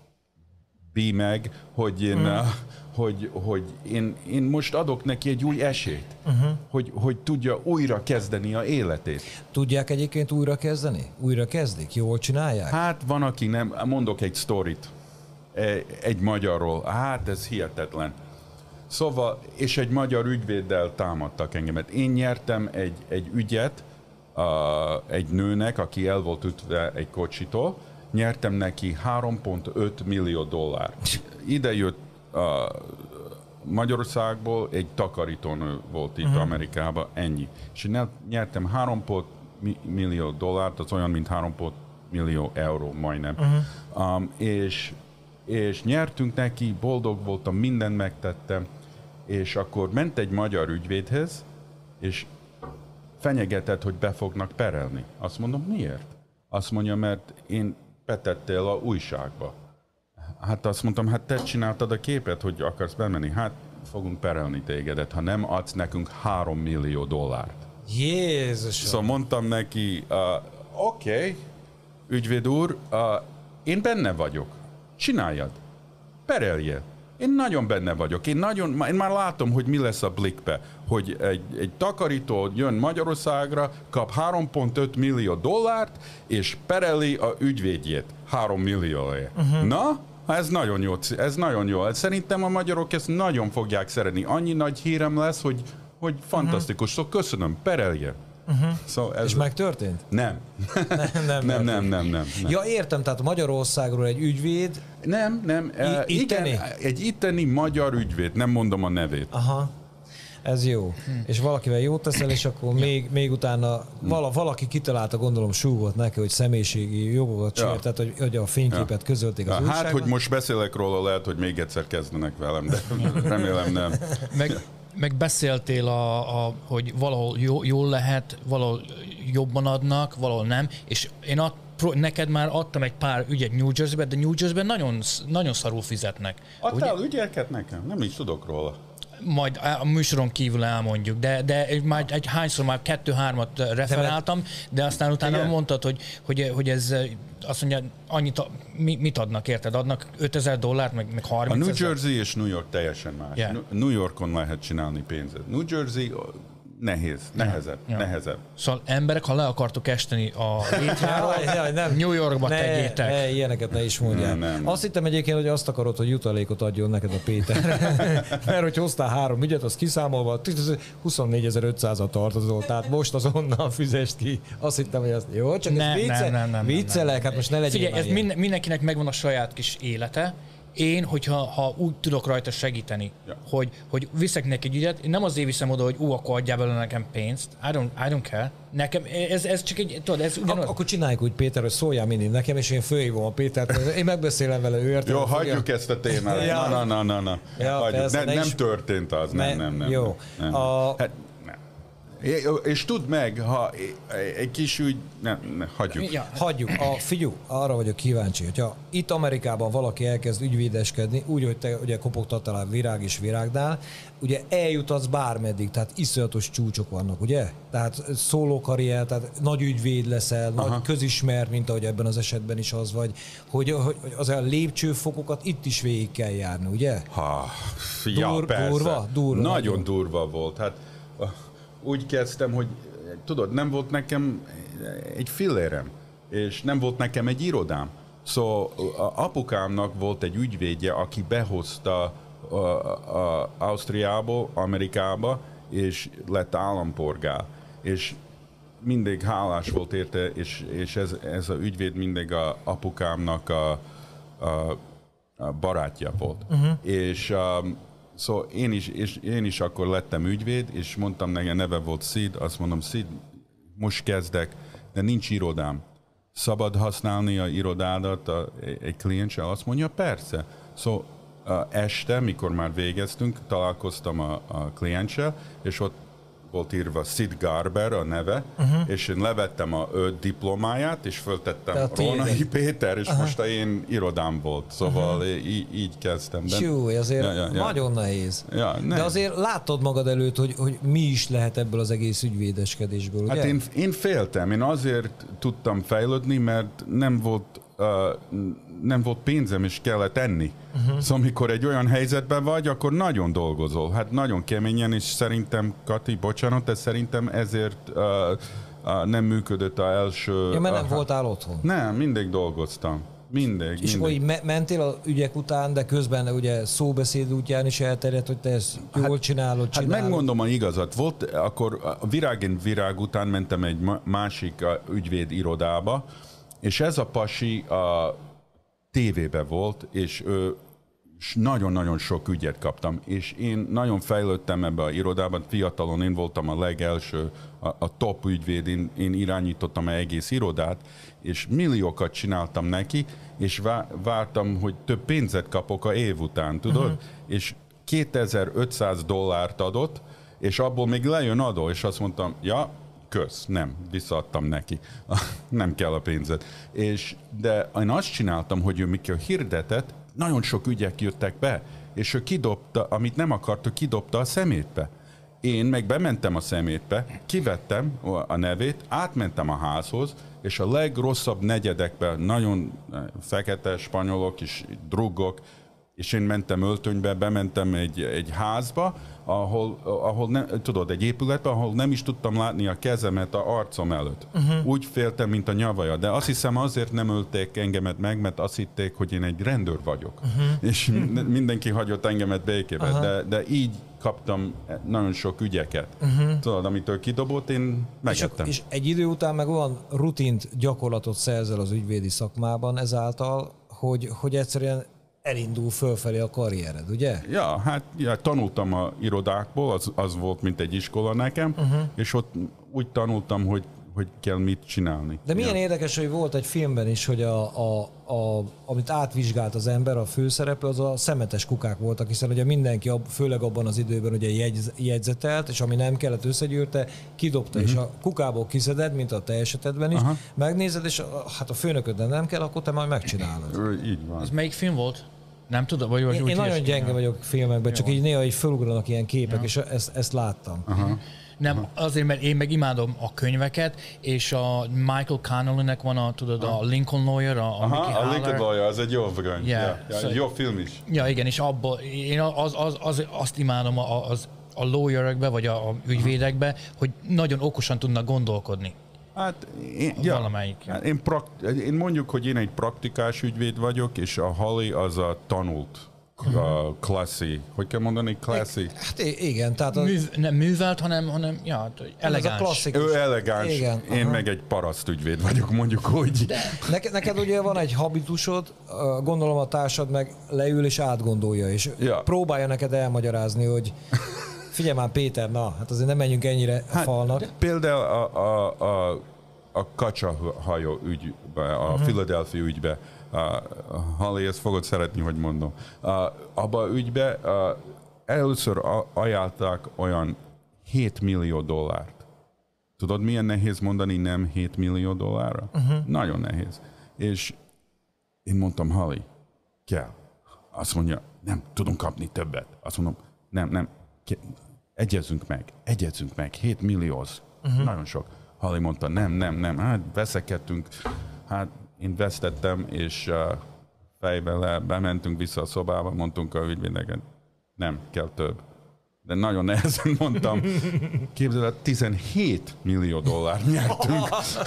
bí meg, hogy én, uh-huh. uh, hogy, hogy én, én most adok neki egy új esélyt, uh-huh. hogy, hogy tudja újra kezdeni a életét. Tudják egyébként újra kezdeni? Újra kezdik? Jól csinálják? Hát van, aki nem. Mondok egy sztorit. Egy magyarról. Hát ez hihetetlen. Szóval, és egy magyar ügyvéddel támadtak engemet. Én nyertem egy, egy ügyet uh, egy nőnek, aki el volt ütve egy kocsitól, nyertem neki három egész öt millió dollár. Ide jött uh, Magyarországból, egy takarítónő volt itt uh-huh. Amerikában, ennyi. És én nyertem három egész öt millió dollárt, az olyan, mint három egész öt millió euró majdnem. Uh-huh. Um, és, és nyertünk neki, boldog voltam, mindent megtettem, és akkor ment egy magyar ügyvédhez, és fenyegetett, hogy be fognak perelni. Azt mondom, miért? Azt mondja, mert én betettél a újságba. Hát azt mondtam, hát te csináltad a képet, hogy akarsz bemenni. Hát fogunk perelni tégedet, ha nem adsz nekünk három millió dollárt. Jézusom! Szóval mondtam neki, uh, oké, okay, ügyvéd úr, uh, én benne vagyok. Csináljad. Pereljél. Én nagyon benne vagyok. Én, nagyon, én már látom, hogy mi lesz a Blickbe, hogy egy, egy takarító jön Magyarországra, kap három egész öt millió dollárt, és pereli a ügyvédjét három millióért. Uh-huh. Na, ez nagyon jó. Ez nagyon jó. Szerintem a magyarok ezt nagyon fogják szeretni. Annyi nagy hírem lesz, hogy, hogy fantasztikus. Uh-huh. Szóval köszönöm, perelje. Uh-huh. Szóval ez és megtörtént? Nem. nem, nem, nem, nem, nem, nem, nem. Ja, értem, tehát Magyarországról egy ügyvéd... Nem, nem. I- itteni? Igen, egy itteni magyar ügyvéd, nem mondom a nevét. Aha. Ez jó. Hm. És valakivel jót teszel, és akkor még, még utána vala, valaki kitalálta, gondolom súgott neki, hogy személyiségi jogokat ja. sért, tehát hogy, hogy a fényképet ja. közölték az ja, újságban. Hát, hogy most beszélek róla, lehet, hogy még egyszer kezdenek velem, de remélem nem. Meg, meg beszéltél, a, a, hogy valahol jó, jól lehet, valahol jobban adnak, valahol nem, és én ad, neked már adtam egy pár ügyet New Jersey-ben, de New Jersey-ben nagyon, nagyon szarul fizetnek. Adtál ugye? Ügyeket nekem? Nem is tudok róla. Majd a műsoron kívül elmondjuk, de, de már egy hányszor már kettő-hármat referáltam, de aztán utána igen. mondtad, hogy, hogy, hogy ez azt mondja, annyit, mit adnak, érted? Adnak ötezer dollárt, meg, meg harminc. A New Jersey és New York teljesen más. Yeah. New Yorkon lehet csinálni pénzet. New Jersey nehéz, nehezebb, ja. nehezebb. Szóval emberek, ha le akartok esteni a létjáról, New Yorkba ne, tegyétek. Ne, ilyeneket ne is mondjál. Ne, nem. Azt hittem egyébként, hogy azt akarod, hogy jutalékot adjon neked a Péter. Mert hogy hoztál három ügyet, az kiszámolva huszonnégyezer-ötszázat tartozol, tehát most azonnal fizest ki. Azt hittem, hogy azt jó, csak ne, ez vicce, nem, nem, nem, viccelek, nem, hát most ne legyél. Figyelj, ez minden, mindenkinek megvan a saját kis élete. Én, hogyha ha úgy tudok rajta segíteni, ja. hogy, hogy viszek neki egy ügyet, én nem azért viszem oda, hogy ú, akkor adjál belőle nekem pénzt. I don't, I don't care. Nekem, ez, ez csak egy, tudod, ez ugyanaz. Ak- akkor csináljuk úgy, Péter, hogy szóljál mindig nekem, és én fölhívom a Pétert, én megbeszélem vele, ő értem. Jó, hagyjuk fogja. Ezt a témát. Ja. Na, na, na, na. Ja, persze, ne, nem is... történt az, nem, nem, nem. Jó. Nem. A... Hát, és tudd meg, ha egy kis ügy, ne, ne, hagyjuk. Ja, hagyjuk. A, figyelj, arra vagyok kíváncsi, hogyha itt Amerikában valaki elkezd ügyvédeskedni, úgy, hogy te ugye kopogtattál a virág és virágnál, ugye eljutatsz bármeddig, tehát iszonyatos csúcsok vannak, ugye? Tehát szólókarrier, tehát nagy ügyvéd leszel, aha. nagy közismert, mint ahogy ebben az esetben is az vagy, hogy, hogy az a lépcsőfokokat itt is végig kell járni, ugye? Ha, ja, Dur, persze. Durva? Durva? Nagyon, nagyon durva volt. Hát, úgy kezdtem, hogy tudod, nem volt nekem egy fillérem, és nem volt nekem egy irodám. Szóval apukámnak volt egy ügyvédje, aki behozta a, a Ausztriából, Amerikába, és lett állampolgár. És mindig hálás volt érte, és, és ez, ez a ügyvéd mindig a apukámnak a, a, a barátja volt. Uh-huh. És um, Szóval én is, és én is akkor lettem ügyvéd, és mondtam neki, a neve volt Sid, azt mondom, Sid, most kezdek, de nincs irodám. Szabad használni a irodádat a, egy klienssel? Azt mondja, persze. Szóval este, mikor már végeztünk, találkoztam a, a klienssel, és ott volt írva Sid Garber a neve, uh-huh. és én levettem a ő diplomáját, és föltettem Rónai Péter, és uh-huh. most a én irodám volt. Szóval uh-huh. így, így kezdtem. De... Hú, azért ja, ja, ja. nagyon nehéz. Ja, de azért látod magad előtt, hogy, hogy mi is lehet ebből az egész ügyvédeskedésből, ugye? Hát én, én féltem. Én azért tudtam fejlődni, mert nem volt uh, nem volt pénzem, és kellett enni. Uh-huh. Szóval amikor egy olyan helyzetben vagy, akkor nagyon dolgozol. Hát nagyon keményen, és szerintem, Kati, bocsánat, de szerintem ezért uh, uh, nem működött az első... Ja, mert nem uh, voltál otthon. Nem, mindig dolgoztam. Mindig, és mindig. akkor me- mentél az ügyek után, de közben ugye szóbeszéd útján is elterjedt, hogy te ezt jól hát, csinálod, csinálod. Hát megmondom a igazat. Volt, akkor a virágén virág után mentem egy másik ügyvéd irodába, És ez a pasi a tévébe volt, és ő nagyon-nagyon sok ügyet kaptam, és én nagyon fejlődtem ebbe a irodában, fiatalon én voltam a legelső, a, a top ügyvéd, én, én irányítottam egy egész irodát, és milliókat csináltam neki, és vá, vártam, hogy több pénzet kapok a év után, tudod? Uh-huh. És kétezer-ötszáz dollárt adott, és abból még lejön adó, és azt mondtam, ja, kösz, nem, visszaadtam neki. Nem kell a pénzed. És, de én azt csináltam, hogy ő mikor hirdetett, nagyon sok ügyek jöttek be, és ő kidobta, amit nem akart, ő kidobta a szemétbe. Én meg bementem a szemétbe, kivettem a nevét, átmentem a házhoz, és a legrosszabb negyedekben nagyon fekete spanyolok és drugok, és én mentem öltönybe, bementem egy, egy házba, ahol, ahol nem, tudod, egy épületbe, ahol nem is tudtam látni a kezemet a arcom előtt. Uh-huh. Úgy féltem, mint a nyavaja. De azt hiszem azért nem ölték engemet meg, mert azt hitték, hogy én egy rendőr vagyok. Uh-huh. És mindenki hagyott engemet békébe. Uh-huh. De, de így kaptam nagyon sok ügyeket. Uh-huh. Tudod, amitől kidobott, én megettem. És, és egy idő után meg olyan rutint, gyakorlatot szerzel az ügyvédi szakmában ezáltal, hogy, hogy egyszerűen elindul fölfelé a karriered, ugye? Ja, hát ja, tanultam a irodákból, az, az volt, mint egy iskola nekem, uh-huh. és ott úgy tanultam, hogy, hogy kell mit csinálni. De milyen ja. érdekes, hogy volt egy filmben is, hogy a, a, a, amit átvizsgált az ember, a főszereplő, az a szemetes kukák voltak, hiszen ugye mindenki, főleg abban az időben ugye jegy, jegyzetelt, és ami nem kellett összegyűrte, kidobta, uh-huh. és a kukából kiszeded, mint a te esetedben is, uh-huh. megnézed, és a, hát a főnöködnek nem kell, akkor te majd megcsinálod. Így van. Ez melyik film volt? Nem tudom, vagy, vagy Én, úgy én nagyon gyenge nem. vagyok filmekben, csak Jó. így néha így fölugranak ilyen képek, ja. és ezt, ezt láttam. Aha. Nem, azért, mert én meg imádom a könyveket, és a Michael Connellynek van a, tudod, a Lincoln Lawyer, a, a Aha, Mickey a Haller. Lincoln Lawyer, az egy jó könyv. Yeah. Ja, ja, So, jó film is. Ja, igen, és abból, én az, az, az, azt imádom a, az, a lawyerekbe, vagy a, a ügyvédekbe, hogy nagyon okosan tudnak gondolkodni. Hát én, ja, valamelyik. Hát én, prakt, én mondjuk, hogy én egy praktikás ügyvéd vagyok, és a Holly az a tanult. Uh, classy. Hogy kell mondani? Classy. Hát igen, tehát... A... Műv, nem művelt, hanem, hanem ja, elegáns. Ő elegáns. Igen, én aha. meg egy paraszt ügyvéd vagyok, mondjuk úgy. De. Neked, neked ugye van egy habitusod, gondolom a társad meg leül és átgondolja, és ja. próbálja neked elmagyarázni, hogy figyelj már Péter, na, hát azért nem menjünk ennyire hát, falnak. De... Például a, a, a, a kacsahajó ügybe, a uh-huh. Philadelphia ügybe, Uh, Halli, ezt fogod szeretni, hogy mondom. Uh, abban a ügyben uh, először ajánlták olyan hét millió dollárt. Tudod, milyen nehéz mondani nem hét millió dollárra? Uh-huh. Nagyon nehéz. És én mondtam, Halli, kell. Azt mondja, nem, tudunk kapni többet. Azt mondom, nem, nem, egyezzünk meg, egyezzünk meg, hét millió az uh-huh. nagyon sok. Halli mondta, nem, nem, nem, hát veszekedtünk, hát én vesztettem, és uh, fejben le, bementünk vissza a szobába, mondtunk a ügyvédnek, nem, kell több. De nagyon nehezen mondtam, képzeld el, tizenhét millió dollár nyertünk.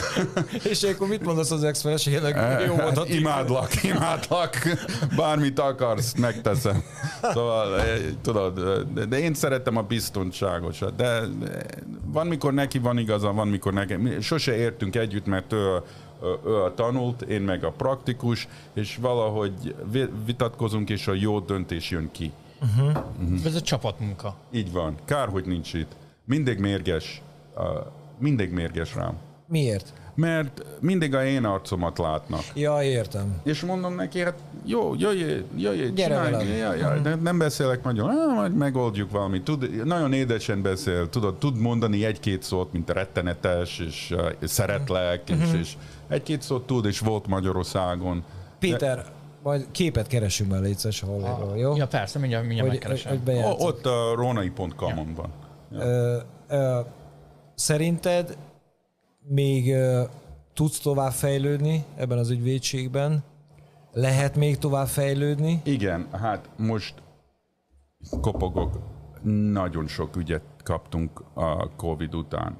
És akkor mit mondasz az ex-feleségednek? Jó volt, hát, imádlak, imádlak, bármit akarsz, megteszem. Szóval, tudod, de én szeretem a biztonságosat, de van, mikor neki van igaza, van, mikor neki. Sose értünk együtt, mert ő ő a tanult, én meg a praktikus, és valahogy vitatkozunk, és a jó döntés jön ki. Uh-huh. Uh-huh. Ez a csapatmunka. Így van. Kár, hogy nincs itt. Mindig mérges. Uh, mindig mérges rám. Miért? Mert mindig a én arcomat látnak. Ja, értem. És mondom neki, hát jó, jöjjél, jöjjél, csinálj. Ja, ja, uh-huh. de nem beszélek nagyon, ah, majd megoldjuk valamit. Tud, nagyon édesen beszél, tudod, tud mondani egy-két szót, mint rettenetes, és uh, szeretlek, uh-huh. és, és egy-két szót tud, és volt Magyarországon. Péter, de... majd képet keresünk már, légy szíves, Hollyról, jó? Ja, persze, mindjárt, mindjárt hogy, megkeresem. Hogy o, ott a ronai pont com-on van. Ja. Ö, ö, szerinted még ö, tudsz tovább fejlődni ebben az ügyvédségben? Lehet még tovább fejlődni? Igen, hát most kopogok, nagyon sok ügyet kaptunk a Covid után,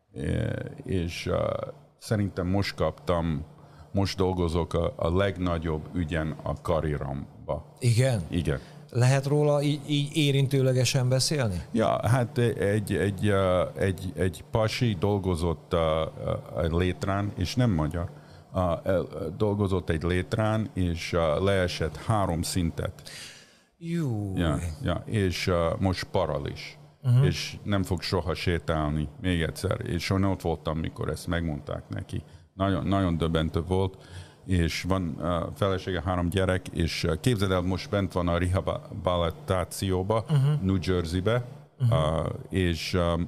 és uh, szerintem most kaptam, most dolgozok a, a legnagyobb ügyen a karrieromba. Igen? Igen. Lehet róla így, így érintőlegesen beszélni? Ja, hát egy, egy, egy, egy pasi dolgozott a, a létrán, és nem magyar. uh, el, dolgozott egy létrán, és uh, leesett három szintet. Jú. Ja, ja, és uh, most paralis. Uh-huh. És nem fog soha sétálni, még egyszer. És én ott voltam, mikor ezt megmondták neki. Nagyon, nagyon döbbentő volt, és van uh, felesége, három gyerek, és uh, képzeld el, most bent van a rehabilitációba, uh-huh. New Jersey-be, uh-huh. uh, és um,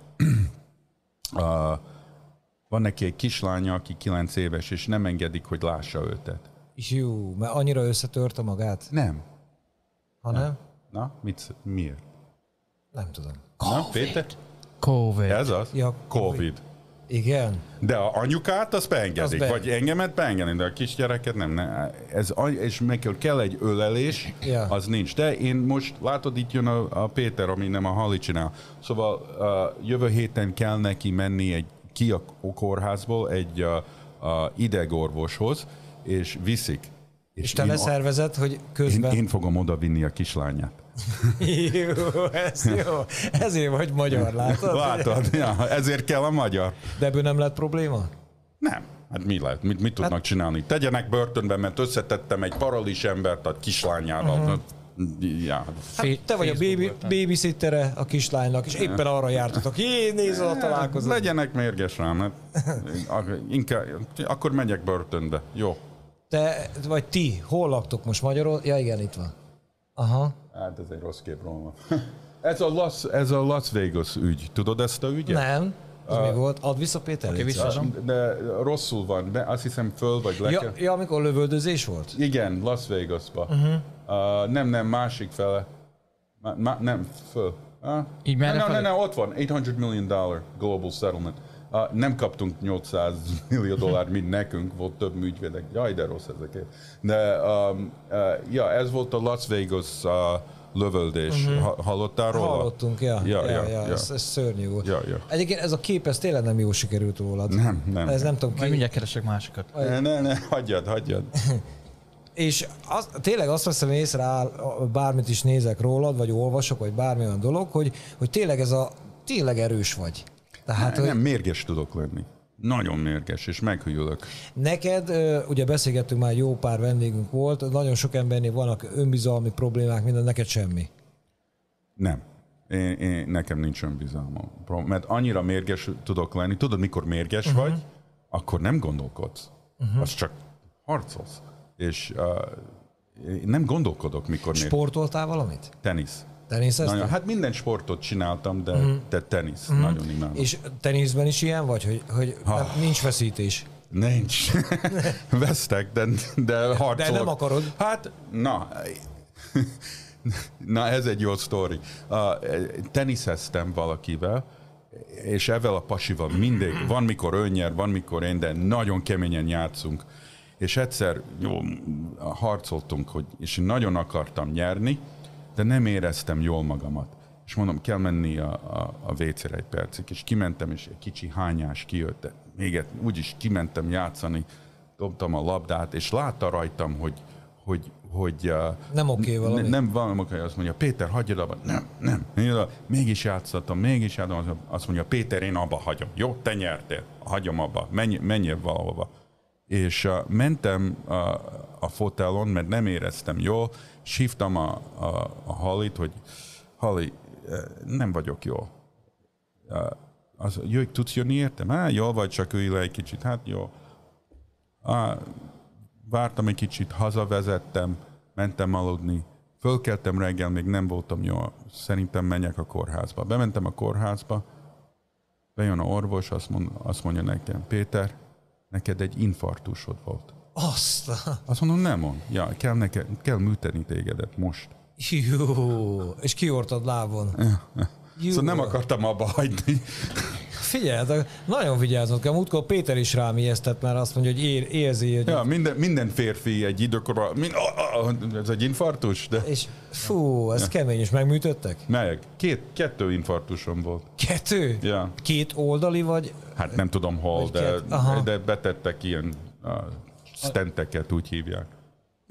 uh, van neki egy kislánya, aki kilenc éves, és nem engedik, hogy lássa őtet. Jú, mert annyira összetörte magát? Nem. Ha nem? Na, mit, miért? Nem tudom. Na, Péter? Covid. Ez az? Ja, Covid. Igen. De a anyukát azt beengedik, Az be- vagy engemet beengedni, de a kisgyereket nem. ne. Ez, és meg kell egy ölelés, Ja. az nincs. De én most, látod, itt jön a, a Péter, ami nem a Hali csinál. Szóval uh, jövő héten kell neki menni egy, ki a kórházból egy uh, uh, idegorvoshoz, és viszik. És te én, leszervezed, hogy én, közben... én fogom oda vinni a kislányát. Jó, ez jó. Ezért vagy magyar, látod? Látod? Ja, ezért kell a magyar. De ebből nem lett probléma? Nem. Hát mi lehet? Mit, mit tudnak hát, csinálni? Tegyenek börtönbe, mert összetettem egy paralis embert a kislányával. Uh-huh. Ja. Hát te vagy a baby, babysittere a kislánynak, és éppen arra jártatok. Jé, nézd, a találkozó. Legyenek mérges rám. Hát, inkább, akkor megyek börtönbe. Jó. Te, vagy ti, hol laktok most Magyarul? Ja igen, itt van. Aha. Hát ez egy rossz kép róla. Ez a Las, ez a Las Vegas ügy. Tudod ezt a ügyet? Nem. Az uh, mi volt? Add vissza, Péter. Okay, visszaadom. De rosszul van. De azt hiszem föl vagy le Ja, kell. ja, amikor lövöldözés volt? Igen, Las Vegasba. Uh-huh. Uh, nem, nem, másik fele. Ma, ma, nem, föl. Uh, Így merre nem, fel? nem, nem, ott van. eight hundred million dollar global settlement. Uh, nem kaptunk nyolcszáz millió dollár, mint nekünk, volt több ügyvédek. Jaj, de rossz ezeket. De um, uh, ja, ez volt a Las Vegas uh, lövöldés. Uh-huh. Ha, hallottál róla? Hallottunk, ja. Ja, ja, ja, ja, ja. Ez, ez szörnyű volt. Ja, ja. Egyébként ez a kép, ez tényleg nem jól sikerült rólad. Nem, nem. Ez nem tudom Majd ki. mindjárt keresek másikat. Ne, ne, ne, hagyjad, hagyjad. És az, tényleg azt veszem észre, bármit is nézek rólad, vagy olvasok, vagy bármilyen dolog, hogy, hogy tényleg ez a, tényleg erős vagy. Tehát, Nem, hogy mérges tudok lenni. Nagyon mérges, és meghűlök. neked, ugye beszélgettünk már, jó pár vendégünk volt, nagyon sok embernél vannak önbizalmi problémák, minden, neked semmi. Nem. Én, én, nekem nincs önbizalmam. Mert annyira mérges tudok lenni. Tudod, mikor mérges uh-huh. vagy, akkor nem gondolkodsz. Uh-huh. Az csak harcolsz. És uh, nem gondolkodok, mikor mérges. Sportoltál valamit? Tenisz. Teniszeztél? Nagyon, hát minden sportot csináltam, de, uh-huh. de tenisz. Uh-huh. Nagyon imádom. És teniszben is ilyen vagy, hogy, hogy Ah. nem, nincs veszítés? Nincs. Vesztek, de, de harcolok. De nem akarod? Hát, na... Na, ez egy jó sztori. Uh, teniszeztem valakivel, és ezzel a pasival mindig, van mikor ő nyer, van mikor én, de nagyon keményen játszunk. És egyszer jó, harcoltunk, hogy, és én nagyon akartam nyerni, de nem éreztem jól magamat. És mondom, kell menni a, a, a vécére egy percig, és kimentem, és egy kicsi hányás kijött, de még egy, úgyis kimentem játszani, dobtam a labdát, és látta rajtam, hogy, hogy hogy nem oké valami. N- nem valami oké, azt mondja, Péter, hagyjad abba. Nem, nem. Mégis játszottam, mégis játszottam. Azt mondja, Péter, én abba hagyom. Jó, te nyertél. Hagyom abba. Menj, menjél valahova. És uh, mentem uh, a fotelon, mert nem éreztem jól, és hívtam a, a, a Halit, hogy Hali, uh, nem vagyok jól. Uh, az, jöjj, tudsz jönni értem? Há, jól vagy, csak ülj le egy kicsit. Hát jó. Uh, Vártam egy kicsit, hazavezettem, mentem aludni, fölkeltem reggel, még nem voltam jól, szerintem menjek a kórházba. Bementem a kórházba, bejön a orvos, azt, mond, azt mondja nekem, Péter, neked egy infarktusod volt. Azt. Azt mondom, nem mond. Ja, kell, neked, kell műteni tégedet most. Jó. És kiortad lábon. Jó. Szóval nem akartam abba hagyni. Figyelj, de nagyon vigyáznod kell. Múltkor Péter is rám ijesztett, mert azt mondja, hogy ér, érzi, hogy... Ja, minden, minden férfi egy időkorban, mind, oh, oh, ez egy infarktus, de... És fú, ez ja. kemény, és megműtöttek? Meg, két, kettő infarktusom volt. Kettő? Ja. Két oldali, vagy... Hát nem tudom hol, de, de betettek ilyen uh, stenteket, úgy hívják.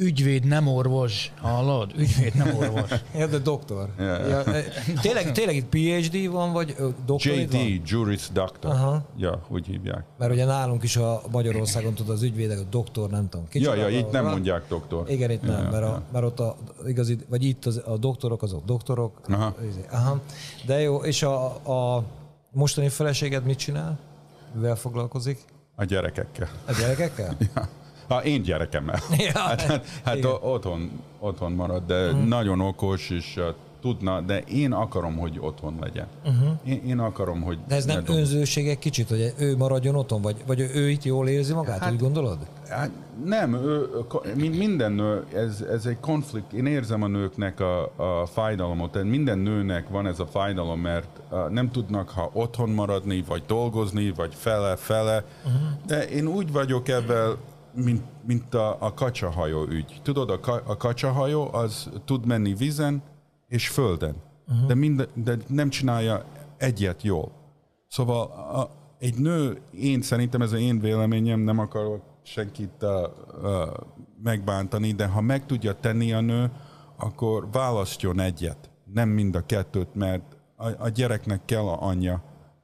ügyvéd, nem orvos. Hallod? Ügyvéd, nem orvos. Ja, de doktor. Yeah. Ja, tényleg, tényleg itt pé há dé van, vagy doktor? J D, Juris Doctor. Aha. Ja, úgy hívják. Mert ugye nálunk is a Magyarországon tudod az ügyvédek, a doktor, nem tudom. Ja, ja, itt nem mondják doktor. Igen, itt nem, ja, mert, a, ja. mert ott a igazi, vagy itt az, a doktorok azok doktorok. Aha. Aha. De jó, és a, a mostani feleséged mit csinál? Mivel foglalkozik? A gyerekekkel. A gyerekekkel? Ja. Ha én gyerekemmel. Ja, hát hát, hát otthon, otthon marad, de uh-huh. nagyon okos, és uh, tudna, de én akarom, hogy otthon legyen. Uh-huh. Én, én akarom, hogy... De ez nem önzőség egy kicsit, hogy ő maradjon otthon, vagy, vagy ő itt jól érzi magát, hát, úgy gondolod? Hát nem, ő, minden nő, ez, ez egy konflikt. Én érzem a nőknek a, a fájdalomot. Minden nőnek van ez a fájdalom, mert uh, nem tudnak, ha otthon maradni, vagy dolgozni, vagy fele-fele. Uh-huh. De én úgy vagyok ebben, mint, mint a, a kacsahajó ügy. Tudod, a, ka, a kacsahajó az tud menni vízen és földön, uh-huh. de, mind, de nem csinálja egyet jól. Szóval a, egy nő, én szerintem ez az én véleményem, nem akarok senkit uh, uh, megbántani, de ha meg tudja tenni a nő, akkor választjon egyet, nem mind a kettőt, mert a, a gyereknek kell a anyja,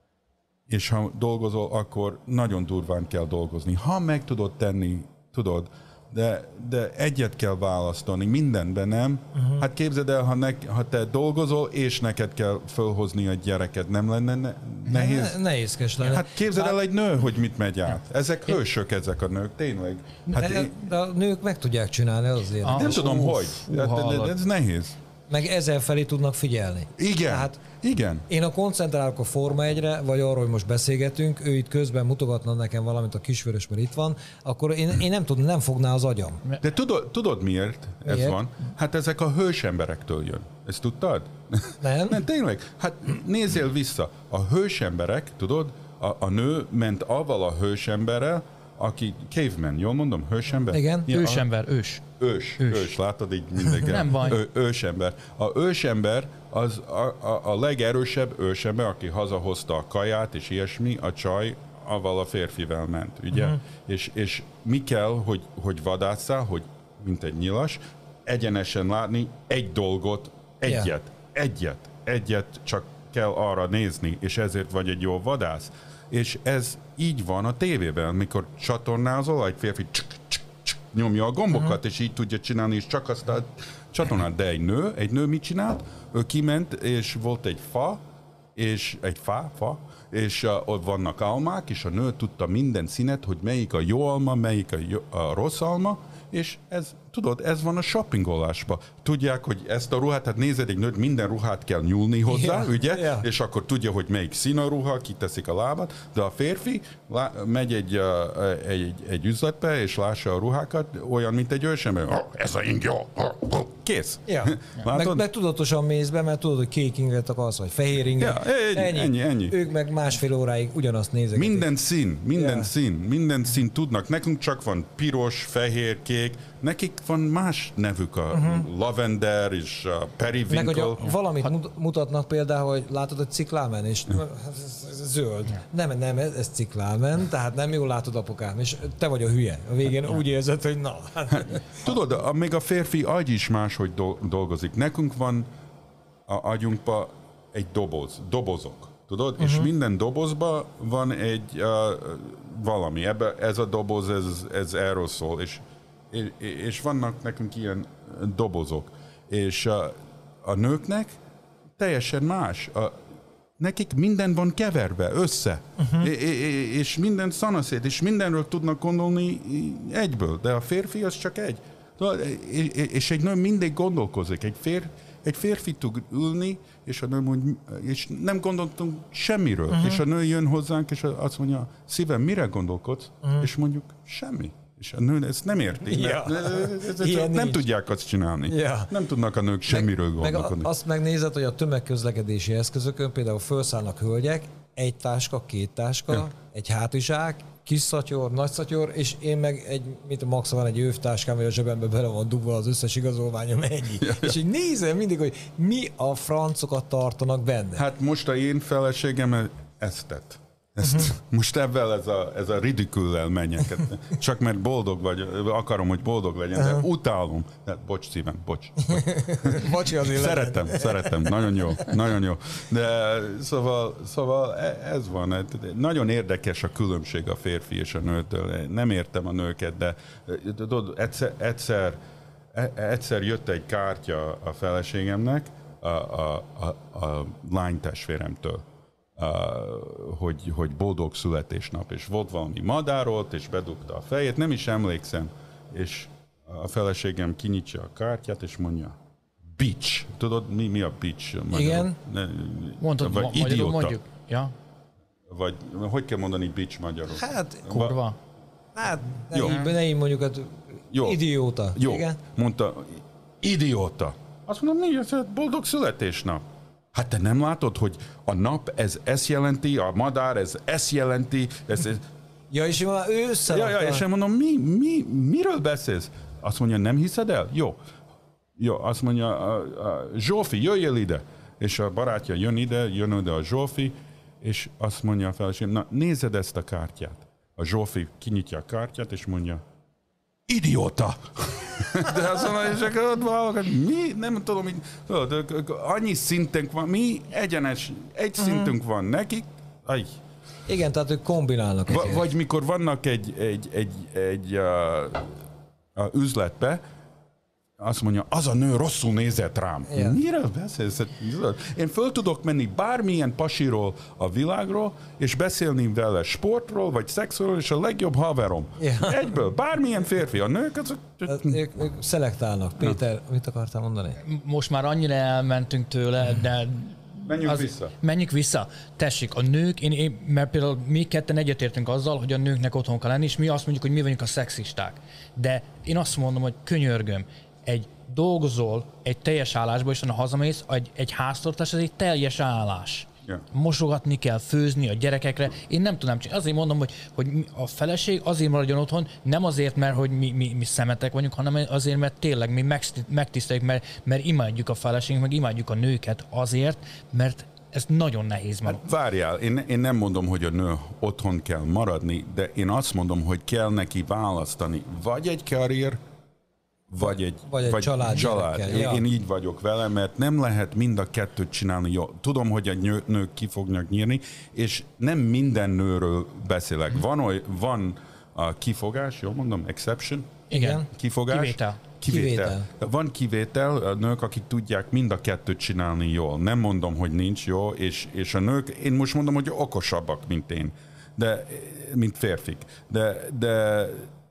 és ha dolgozol, akkor nagyon durván kell dolgozni. Ha meg tudod tenni, tudod, de, de egyet kell választani, mindenben nem. Uh-huh. Hát képzeld el, ha, ne, ha te dolgozol, és neked kell fölhozni a gyereket, nem lenne ne, nehéz? Ne, nehézkes lenne. Hát képzeld el egy nő, hogy mit megy át. Ezek hősök, ezek a nők, tényleg. Hát de, én, de a nők meg tudják csinálni azért. Ah, nem tudom, hogy. Hát, ez nehéz. Meg ezer felé tudnak figyelni. Igen, Tehát igen. Én a koncentrálok a Forma egyre, vagy arról, hogy most beszélgetünk, ő itt közben mutogatna nekem valamit a Kisvörös, mert itt van, akkor én, én nem tudom, nem fogná az agyam. De tudod, tudod miért ez miért? van? Hát ezek a hősemberektől jön. Ezt tudtad? Nem. Nem, tényleg. Hát nézzél vissza. A hősemberek, tudod, a, a nő ment avval a hősemberrel, aki caveman, jól mondom? Hősember? Igen. Ja, ősember, ős. Ős, ős, ős, látod így mindenki. Nem baj. Ő, ősember. A ősember az a, a, a legerősebb ősember, aki hazahozta a kaját és ilyesmi, a csaj, avval a férfivel ment, ugye? Uh-huh. És, és mi kell, hogy, hogy vadásszál, hogy mint egy nyilas, egyenesen látni egy dolgot, egyet, yeah. egyet, egyet csak kell arra nézni, és ezért vagy egy jó vadász. És ez így van a tévében, mikor csatornázol, egy férfi csk, csk, csk, nyomja a gombokat, uh-huh. és így tudja csinálni, és csak azt a csatornát. De egy nő, egy nő mit csinált? Ő kiment, és volt egy fa, és egy fá, fa, és uh, ott vannak almák, és a nő tudta minden színet, hogy melyik a jó alma, melyik a, jó, a rossz alma, és ez, tudod, ez van a shoppingolásban. Tudják, hogy ezt a ruhát, hát nézed egy nőt, minden ruhát kell nyúlni hozzá, yeah, ugye? Yeah. És akkor tudja, hogy melyik szín a ruha, kiteszik a lábat, de a férfi lá, megy egy, uh, egy, egy üzletbe, és lássa a ruhákat, olyan, mint egy ősember. Oh, ez a ing jó, oh, oh. Kész. Yeah. meg, meg tudatosan mész be, mert tudod, hogy kék inget akarsz, vagy fehér inget. Yeah, ennyi, ennyi, ennyi. Ők meg másfél óráig ugyanazt nézek. Minden szín, minden yeah. szín, minden szín tudnak. Nekünk csak van piros, fehér, kék, nekik van más nevük, a uh-huh. lavender és a periwinkle. Meg, hogy a, valamit hát, mutatnak például, hogy látod, hogy ciklálmen, és ez, ez zöld. Nem, nem, ez, ez ciklálmen, tehát nem jól látod, apukám, és te vagy a hülye. A végén úgy érzed, hogy na. Tudod, a, még a férfi agy is máshogy dolgozik. Nekünk van a agyunkban egy doboz, dobozok. Tudod? Uh-huh. És minden dobozban van egy uh, valami. Ebbe, ez a doboz, ez, ez erről szól. És, és, és vannak nekünk ilyen dobozok. És uh, a nőknek teljesen más. A, nekik minden van keverve, össze. Uh-huh. É, é, és minden szanaszét, és mindenről tudnak gondolni egyből. De a férfi az csak egy. És egy nő mindig gondolkozik. Egy férfi Egy férfi tud ülni, és a nő mondja, és nem gondoltunk semmiről. Uh-huh. És a nő jön hozzánk, és azt mondja, szívem, mire gondolkodsz? Uh-huh. És mondjuk, semmi. És a nő ezt nem érti. Ja. Nem nincs. Tudják azt csinálni. Ja. Nem tudnak a nők semmiről meg, gondolkodni. Meg azt megnézed, hogy a tömegközlekedési eszközökön például felszállnak hölgyek, egy táska, két táska, ja. egy hátizsák, kis szatyor, nagy szatyor, és én meg egy, mint a max van egy övtáskám, vagy a zsebembe bele van dugva az összes igazolványom, ennyi. Ja, és így nézem mindig, hogy mi a francokat tartanak benne. Hát most a én feleségem ezt tett. Ezt, uh-huh. Most ebben ez a, ez a ridiküllel menjek. Csak mert boldog vagy, akarom, hogy boldog legyen, de uh-huh. utálom. De, bocs szívem, bocs. Bocsi azért Szeretem, legyen. szeretem, nagyon jó, nagyon jó. De szóval, szóval ez van. Nagyon érdekes a különbség a férfi és a nőtől. Nem értem a nőket, de tudod, egyszer, egyszer, egyszer jött egy kártya a feleségemnek, a, a, a, a lánytestvéremtől. Uh, hogy, hogy boldog születésnap, és volt valami madárolt, és bedugta a fejét, nem is emlékszem, és a feleségem kinyitja a kártyát, és mondja, bitch. Tudod, mi, mi a bitch? Magyarul? Igen. Ne, Mondod, vagy ma- idióta. Mondjuk. Ja. Vagy hogy kell mondani bitch magyarul? Hát, kurva. Hát, ne, így, ne így mondjuk, hát jó. Idióta. Jó, igen? mondta, idióta. Azt mondom, mi ez boldog születésnap? Hát te nem látod, hogy a nap ez ezt jelenti, a madár ez ezt jelenti, ez... ez... Ja, és ő összerakta. Ja, ja, és én mondom, mi, mi, miről beszélsz? Azt mondja, nem hiszed el? Jó. Jó, azt mondja, a, a, Zsófi, jöjjél ide. És a barátja jön ide, jön ide a Zsófi, és azt mondja a feleségem, na nézed ezt a kártyát. A Zsófi kinyitja a kártyát, és mondja, idióta! De azt mondja, és akkor valahogy, mi? Nem tudom, így, tudod, annyi szintünk van, mi egyenes, egy szintünk van nekik, aj. Igen, tehát ők kombinálnak. Va, vagy mikor vannak egy, egy, egy, egy a, a üzletbe, azt mondja, az a nő rosszul nézett rám. Yeah. Miről beszélsz? Én föl tudok menni bármilyen pasiról a világról, és beszélni vele sportról, vagy szexről, és a legjobb haverom. Yeah. Egyből, bármilyen férfi. A nők azok... Ők, ők szelektálnak. Péter, ja. Mit akartál mondani? Most már annyira elmentünk tőle, de... Menjünk az, vissza. Menjünk vissza. Tessék, a nők, én, én, mert például mi ketten egyetértünk azzal, hogy a nőknek otthon kell lenni, és mi azt mondjuk, hogy mi vagyunk a szexisták. De én azt mondom, hogy könyörgöm, egy dolgozol egy teljes állásba, és ha hazamész, egy, egy háztartás, ez egy teljes állás. Yeah. Mosogatni kell, főzni a gyerekekre. Én nem tudom csinálni. Azért mondom, hogy, hogy a feleség azért maradjon otthon, nem azért, mert hogy mi, mi, mi szemetek vagyunk, hanem azért, mert tényleg mi megtiszteljük, mert, mert imádjuk a feleségünk, meg imádjuk a nőket azért, mert ez nagyon nehéz már. Hát várjál, én, én nem mondom, hogy a nő otthon kell maradni, de én azt mondom, hogy kell neki választani vagy egy karrier, Vagy egy, vagy egy vagy család. család. Én, ja. én így vagyok vele, mert nem lehet mind a kettőt csinálni. Jó, tudom, hogy a nő, nők ki fognak nyírni, és nem minden nőről beszélek. Van, oly, van a kifogás, jól mondom, exception? Igen. Kifogás? Kivétel. Kivétel. Kivétel. Van kivétel, a nők, akik tudják mind a kettőt csinálni jól. Nem mondom, hogy nincs jó, és, és a nők, én most mondom, hogy okosabbak, mint én, de, mint férfik. De, de,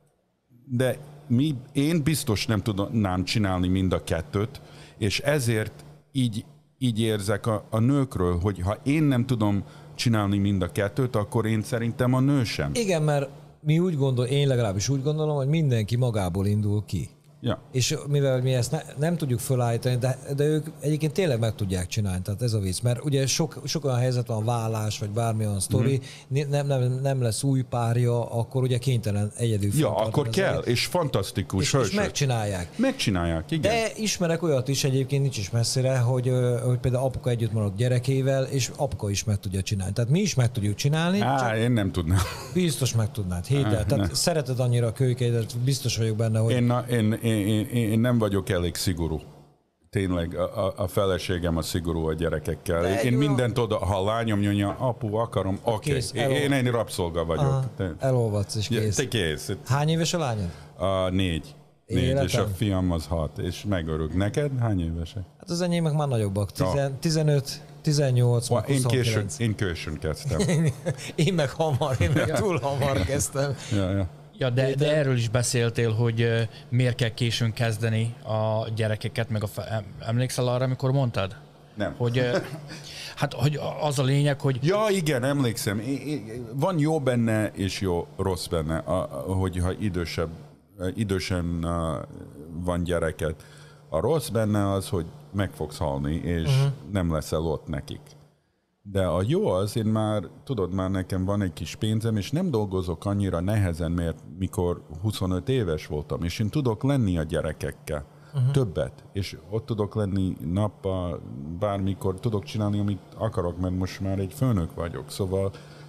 de mi, én biztos nem tudnám csinálni mind a kettőt, és ezért így, így érzek a, a nőkről, hogy ha én nem tudom csinálni mind a kettőt, akkor én szerintem a nő sem. Igen, mert mi úgy gondol, én legalábbis úgy gondolom, hogy mindenki magából indul ki. Ja. És mivel mi ezt ne, nem tudjuk felállítani, de, de ők egyébként tényleg meg tudják csinálni, tehát ez a vicc. Mert ugye sok, sok olyan helyzet van, vállás, vagy bármilyen sztori, mm-hmm. nem, nem, nem lesz új párja, akkor ugye kénytelen egyedül. Ja, akkor kell, és fantasztikus. És, és megcsinálják. Megcsinálják, igen. De ismerek olyat is, egyébként nincs is messzire, hogy, hogy például apuka együtt marad gyerekével, és apuka is meg tudja csinálni. Tehát mi is meg tudjuk csinálni. Á, én nem tudnám. Biztos meg tudnád, hidd el. Tehát ne. Szereted annyira a kölykeidet, biztos vagyok benne, hogy... Én, na, én, én, én, én nem vagyok elég szigorú. Tényleg, a, a feleségem a szigorú a gyerekekkel. De én mindent oda, ha a lányom nyomja, apu, akarom, oké. Okay. Én egy rabszolga vagyok. Aha, elolvadsz, és kész. Te kész. Hány éves a lányod? A négy. Négy, és a fiam az hat, és megörök. Neked hány évesek? Hát az enyémek már nagyobbak. Tizen, tizenöt, tizennyolc, well, én későn, én későn kezdtem. Én meg hamar, én meg túl hamar kezdtem. Ja, ja. Ja, de, de erről is beszéltél, hogy uh, miért kell későn kezdeni a gyerekeket, meg a fe- emlékszel arra, amikor mondtad? Nem. Hogy, uh, hát hogy az a lényeg, hogy... Ja, igen, emlékszem. Van jó benne, és jó rossz benne, hogyha idősebb, idősen uh, van gyereket. A rossz benne az, hogy meg fogsz halni, és uh-huh. nem leszel ott nekik. De a jó az, én már, tudod, már nekem van egy kis pénzem, és nem dolgozok annyira nehezen, mert mikor huszonöt éves voltam, és én tudok lenni a gyerekekkel. Uh-huh. Többet. És ott tudok lenni nappal, bármikor tudok csinálni, amit akarok, mert most már egy főnök vagyok. Szóval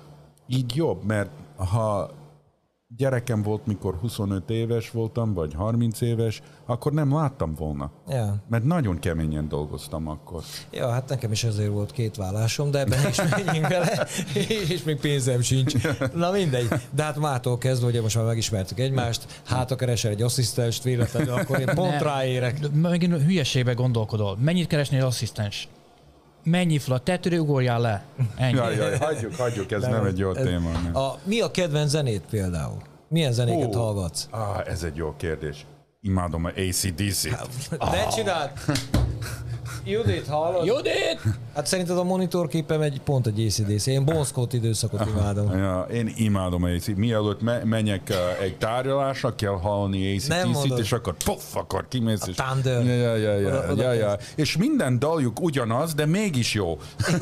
így jobb, mert ha gyerekem volt, mikor huszonöt éves voltam, vagy harminc éves, akkor nem láttam volna. Ja. Mert nagyon keményen dolgoztam akkor. Ja, hát nekem is ezért volt két vállásom, de ebben is menjünk vele, és még pénzem sincs. Na mindegy. De hát mától kezdve, hogy most már megismertük egymást, hát ha keresel egy asszisztenst véletlenül, akkor én pont ráérek. Megint hülyeségbe gondolkodol. Mennyit keresnél asszisztens? Mennyi flat? Tetőre ugorjál le. Ennyi. Jaj, jaj, hagyjuk, hagyjuk, ez nem, nem egy jó ez, téma. Nem. A, mi a kedvenc zenét például? Milyen zenéket oh, hallgatsz? Ah, ez egy jó kérdés. Imádom a á cé dé cét. Ne csináld! Judit, hallod? Judit! Hát szerinted a monitorképem egy pont egy á cé dé cé. Én Bon Scott időszakot imádom. Ja, én imádom á cé. Mielőtt me- menjek uh, egy tárgyalásra, kell hallani á cé dé cét, és akkor poff, akkor kimész. A Thunder. Ja, ja, ja, ja, oda, ja, ja. És minden daljuk ugyanaz, de mégis jó.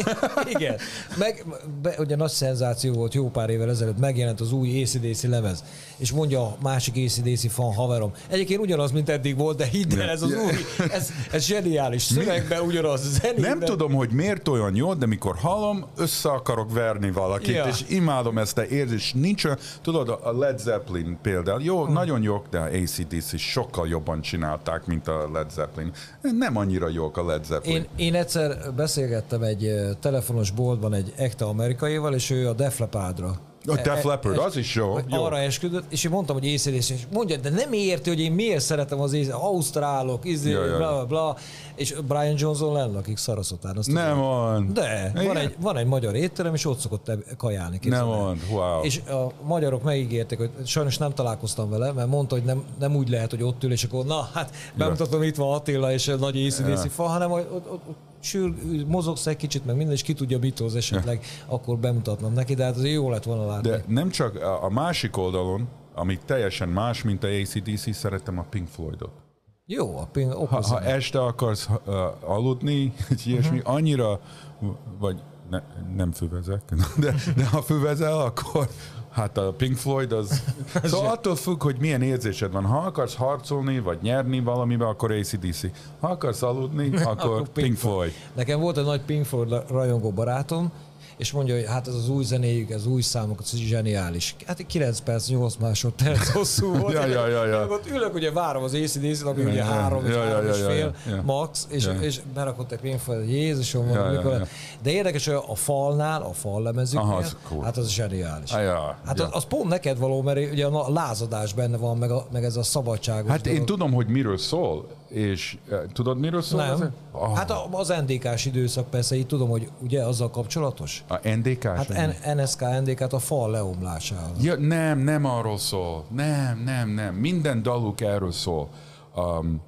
Igen. Meg, be, ugye nagy szenzáció volt jó pár évvel ezelőtt, megjelent az új á cé dé cé lemez. És mondja a másik á cé dé cé fan haverom. Egyébként ugyanaz, mint eddig volt, de hidd el, ez az új, ez, ez zseniális. Szövegben ugyanaz, zenében. Nem tudom, hogy miért olyan jó, de mikor hallom, össze akarok verni valakit, ja. És imádom ezt a érzést. Nincs, tudod, a Led Zeppelin például, jó, hmm. nagyon jók, de a á cé dé cé sokkal jobban csinálták, mint a Led Zeppelin. Nem annyira jók a Led Zeppelin. Én, én egyszer beszélgettem egy telefonos boltban egy ekte amerikaival, és ő a Def Leppardra. A Def Leppard, az is jó. jó. Arra esküdött, és én mondtam, hogy á cé dé cé, és mondja, de nem érti, hogy én miért szeretem az ész, ausztrálok, izé, ja, bla, bla, bla, és Brian Johnson lennakik Szaraszotán. Nem tudom. Van. De, van egy, van egy magyar étterem, és ott szokott kajálni. Nem van, wow. És a magyarok megígérték, hogy sajnos nem találkoztam vele, mert mondta, hogy nem, nem úgy lehet, hogy ott ül, és akkor na, hát bemutatom, ja. Itt van Attila, és a nagy á cé dé cé ja. fa, hanem ott, ott, ott sűr, mozogsz egy kicsit, meg minden, és ki tudja, mit hoz esetleg, ja. Akkor bemutatnom neki, de hát azért jó lett volna látni. De nem csak a másik oldalon, ami teljesen más, mint a á cé dé cé, szeretem a Pink Floydot. Jó, a Pink ha, ha este akarsz uh, aludni, ilyesmi, uh-huh. annyira, vagy ne, nem füvezek, de, de ha füvezel, akkor hát a Pink Floyd az... Szóval attól függ, hogy milyen érzésed van. Ha akarsz harcolni, vagy nyerni valamibe, akkor á cé dé cé. Ha akarsz aludni, akkor, akkor Pink, Pink Floyd. Nekem volt egy nagy Pink Floyd rajongó barátom, és mondja, hogy hát ez az új zenéjük, ez új számok, ez zseniális. Hát kilenc perc, nyolc másodperc hosszú volt. ja, ja, ja, ja. Ott ülök, ugye várom az á cé dé cét, ami ja, ugye három ja, és ja, három ja, és fél ja, ja. max, és, ja. és berakott egy Pink Floyd, Jézusom, ja, ja, ja. De érdekes, hogy a falnál, a fallemezüknél, Aha, az cool. Hát az zseniális. Ah, ja, hát ja. Az, az pont neked való, mert ugye a lázadás benne van, meg, a, meg ez a szabadságos. Hát dolog. Én tudom, hogy miről szól, és tudod, miről szól? Nem. Oh. Hát az en dé ká-s időszak persze, így tudom, hogy ugye azzal kapcsolatos. A en dé ká-s? Hát en es ká, en dé ká-t a fal leomlásával. Ja, nem, nem arról szól. Nem, nem, nem. Minden daluk erről szól. Um,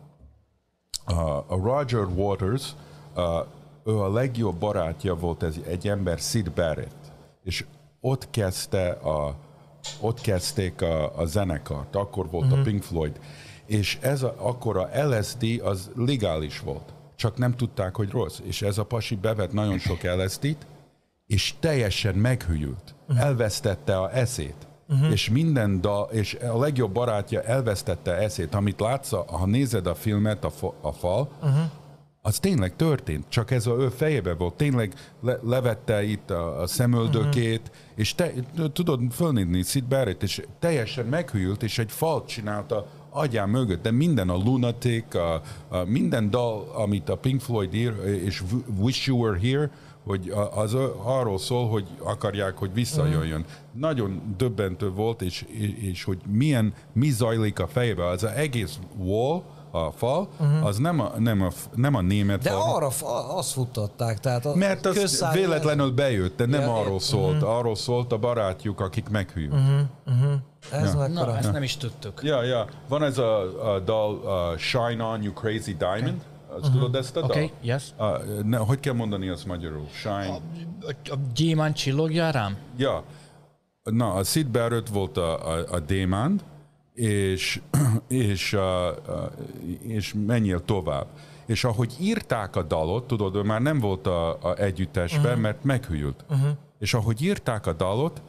uh, a Roger Waters, uh, ő a legjobb barátja volt ez egy ember, Syd Barrett. És ott kezdte a, ott kezdték a, a zenekart. Akkor volt uh-huh. a Pink Floyd. És ez a, akkor a el es dé az legális volt. Csak nem tudták, hogy rossz. És ez a pasi bevett nagyon sok el es dét, és teljesen meghűlt. Uh-huh. Elvesztette a eszét. Uh-huh. És minden dal, és a legjobb barátja elvesztette eszét. Amit látsz, ha nézed a filmet, a, fa, a fal, uh-huh. az tényleg történt. Csak ez a ő fejében volt. Tényleg le, levette itt a, a szemöldökét, uh-huh. és te, tudod fölnézni Syd Barrett, és teljesen meghűlt, és egy falt csinálta agyám mögött, de minden a Lunatic, a, a minden dal, amit a Pink Floyd ír, és Wish You Were Here, hogy az arról szól, hogy akarják, hogy visszajöjjön. Mm. Nagyon döbbentő volt, és, és hogy milyen, mi zajlik a fejbe. Az az egész wall, a fal, uh-huh. az nem a, nem a, nem a német de fal. De arra azt futtatták. Tehát a mert az közszáll... véletlenül bejött, de nem ja, arról szólt. Uh-huh. Arról szólt a barátjuk, akik meghűlt. Uh-huh. Uh-huh. Ez ja. Na, ezt nem is tudtuk. Ja, ja. Van ez a, a dal uh, Shine On You Crazy Diamond. Okay. Azt uh-huh. tudod ezt a dal? Okay, yes. Uh, ne, hogy kell mondani azt magyarul? Shine... A, a, a gyémánt csillogjál rám? Ja. Na, a Syd Barrett volt a, a, a démánt, és, és, uh, uh, és menjél tovább. És ahogy írták a dalot, tudod, ő már nem volt a, a együttesben, uh-huh. mert meghűlt. Uh-huh. És ahogy írták a dalot,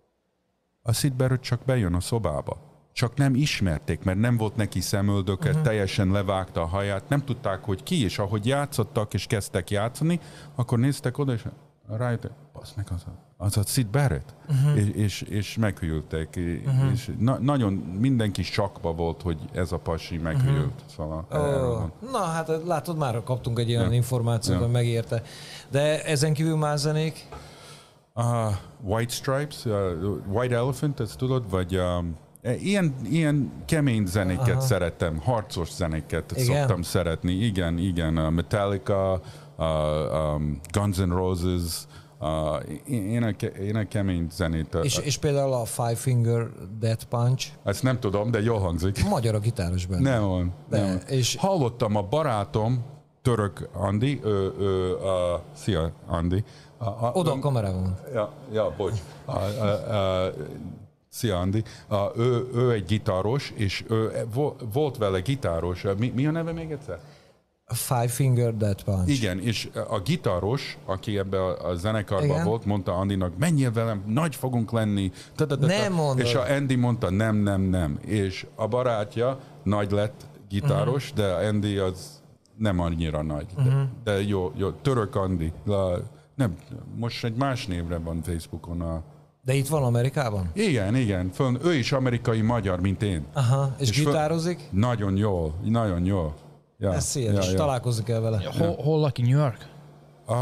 a Syd Barrett csak bejön a szobába. Csak nem ismerték, mert nem volt neki szemöldöke, uh-huh. teljesen levágta a haját, nem tudták, hogy ki, és ahogy játszottak, és kezdtek játszani, akkor néztek oda, és rájöttek, basz meg az a, az a Syd Barrett. Uh-huh. És, és, és meghűltek. Uh-huh. És na, nagyon mindenki sakba volt, hogy ez a pasi meghűlt. Uh-huh. Szóval oh. Na hát látod, már kaptunk egy ilyen ja. információt, ja. megérte. De ezen kívül más zenék? Uh, White Stripes, uh, White Elephant, ezt tudod? Vagy um, ilyen, ilyen kemény zenéket Aha. szeretem, harcos zenéket igen? szoktam szeretni. Igen, igen. Uh, Metallica, uh, um, Guns N' Roses, uh, én, a, én a kemény zenét. És, és például a Five Finger Death Punch? Ezt nem tudom, de jól hangzik. Magyar a gitáros benne. Nem van. De, nem van. És hallottam a barátom, Török Andi, ő, ő, uh, szia Andi. A, a, Oda a kamerában. Ja, ja, bocs. A, a, a, szia Andi. A, ő, ő egy gitáros, és ő, volt vele gitáros. Mi, mi a neve még egyszer? Five Finger Death Punch. Igen, és a gitáros, aki ebbe a, a zenekarban igen? volt, mondta Andinak, menjél velem, nagy fogunk lenni. Nem mondod. És a Andy mondta, nem, nem, nem. És a barátja nagy lett gitáros, uh-huh. de Andy az nem annyira nagy. Uh-huh. De, de jó, jó, Török Andi. La, nem, most egy más névre van Facebookon. A... De itt van Amerikában? Igen, igen. Föl, ő is amerikai magyar, mint én. Aha, és, és gitározik? Föl, nagyon jól, nagyon jól. Ja, ez széles, ja, ja. találkozni kell vele. Ja, hol, hol lakik? New York? Uh,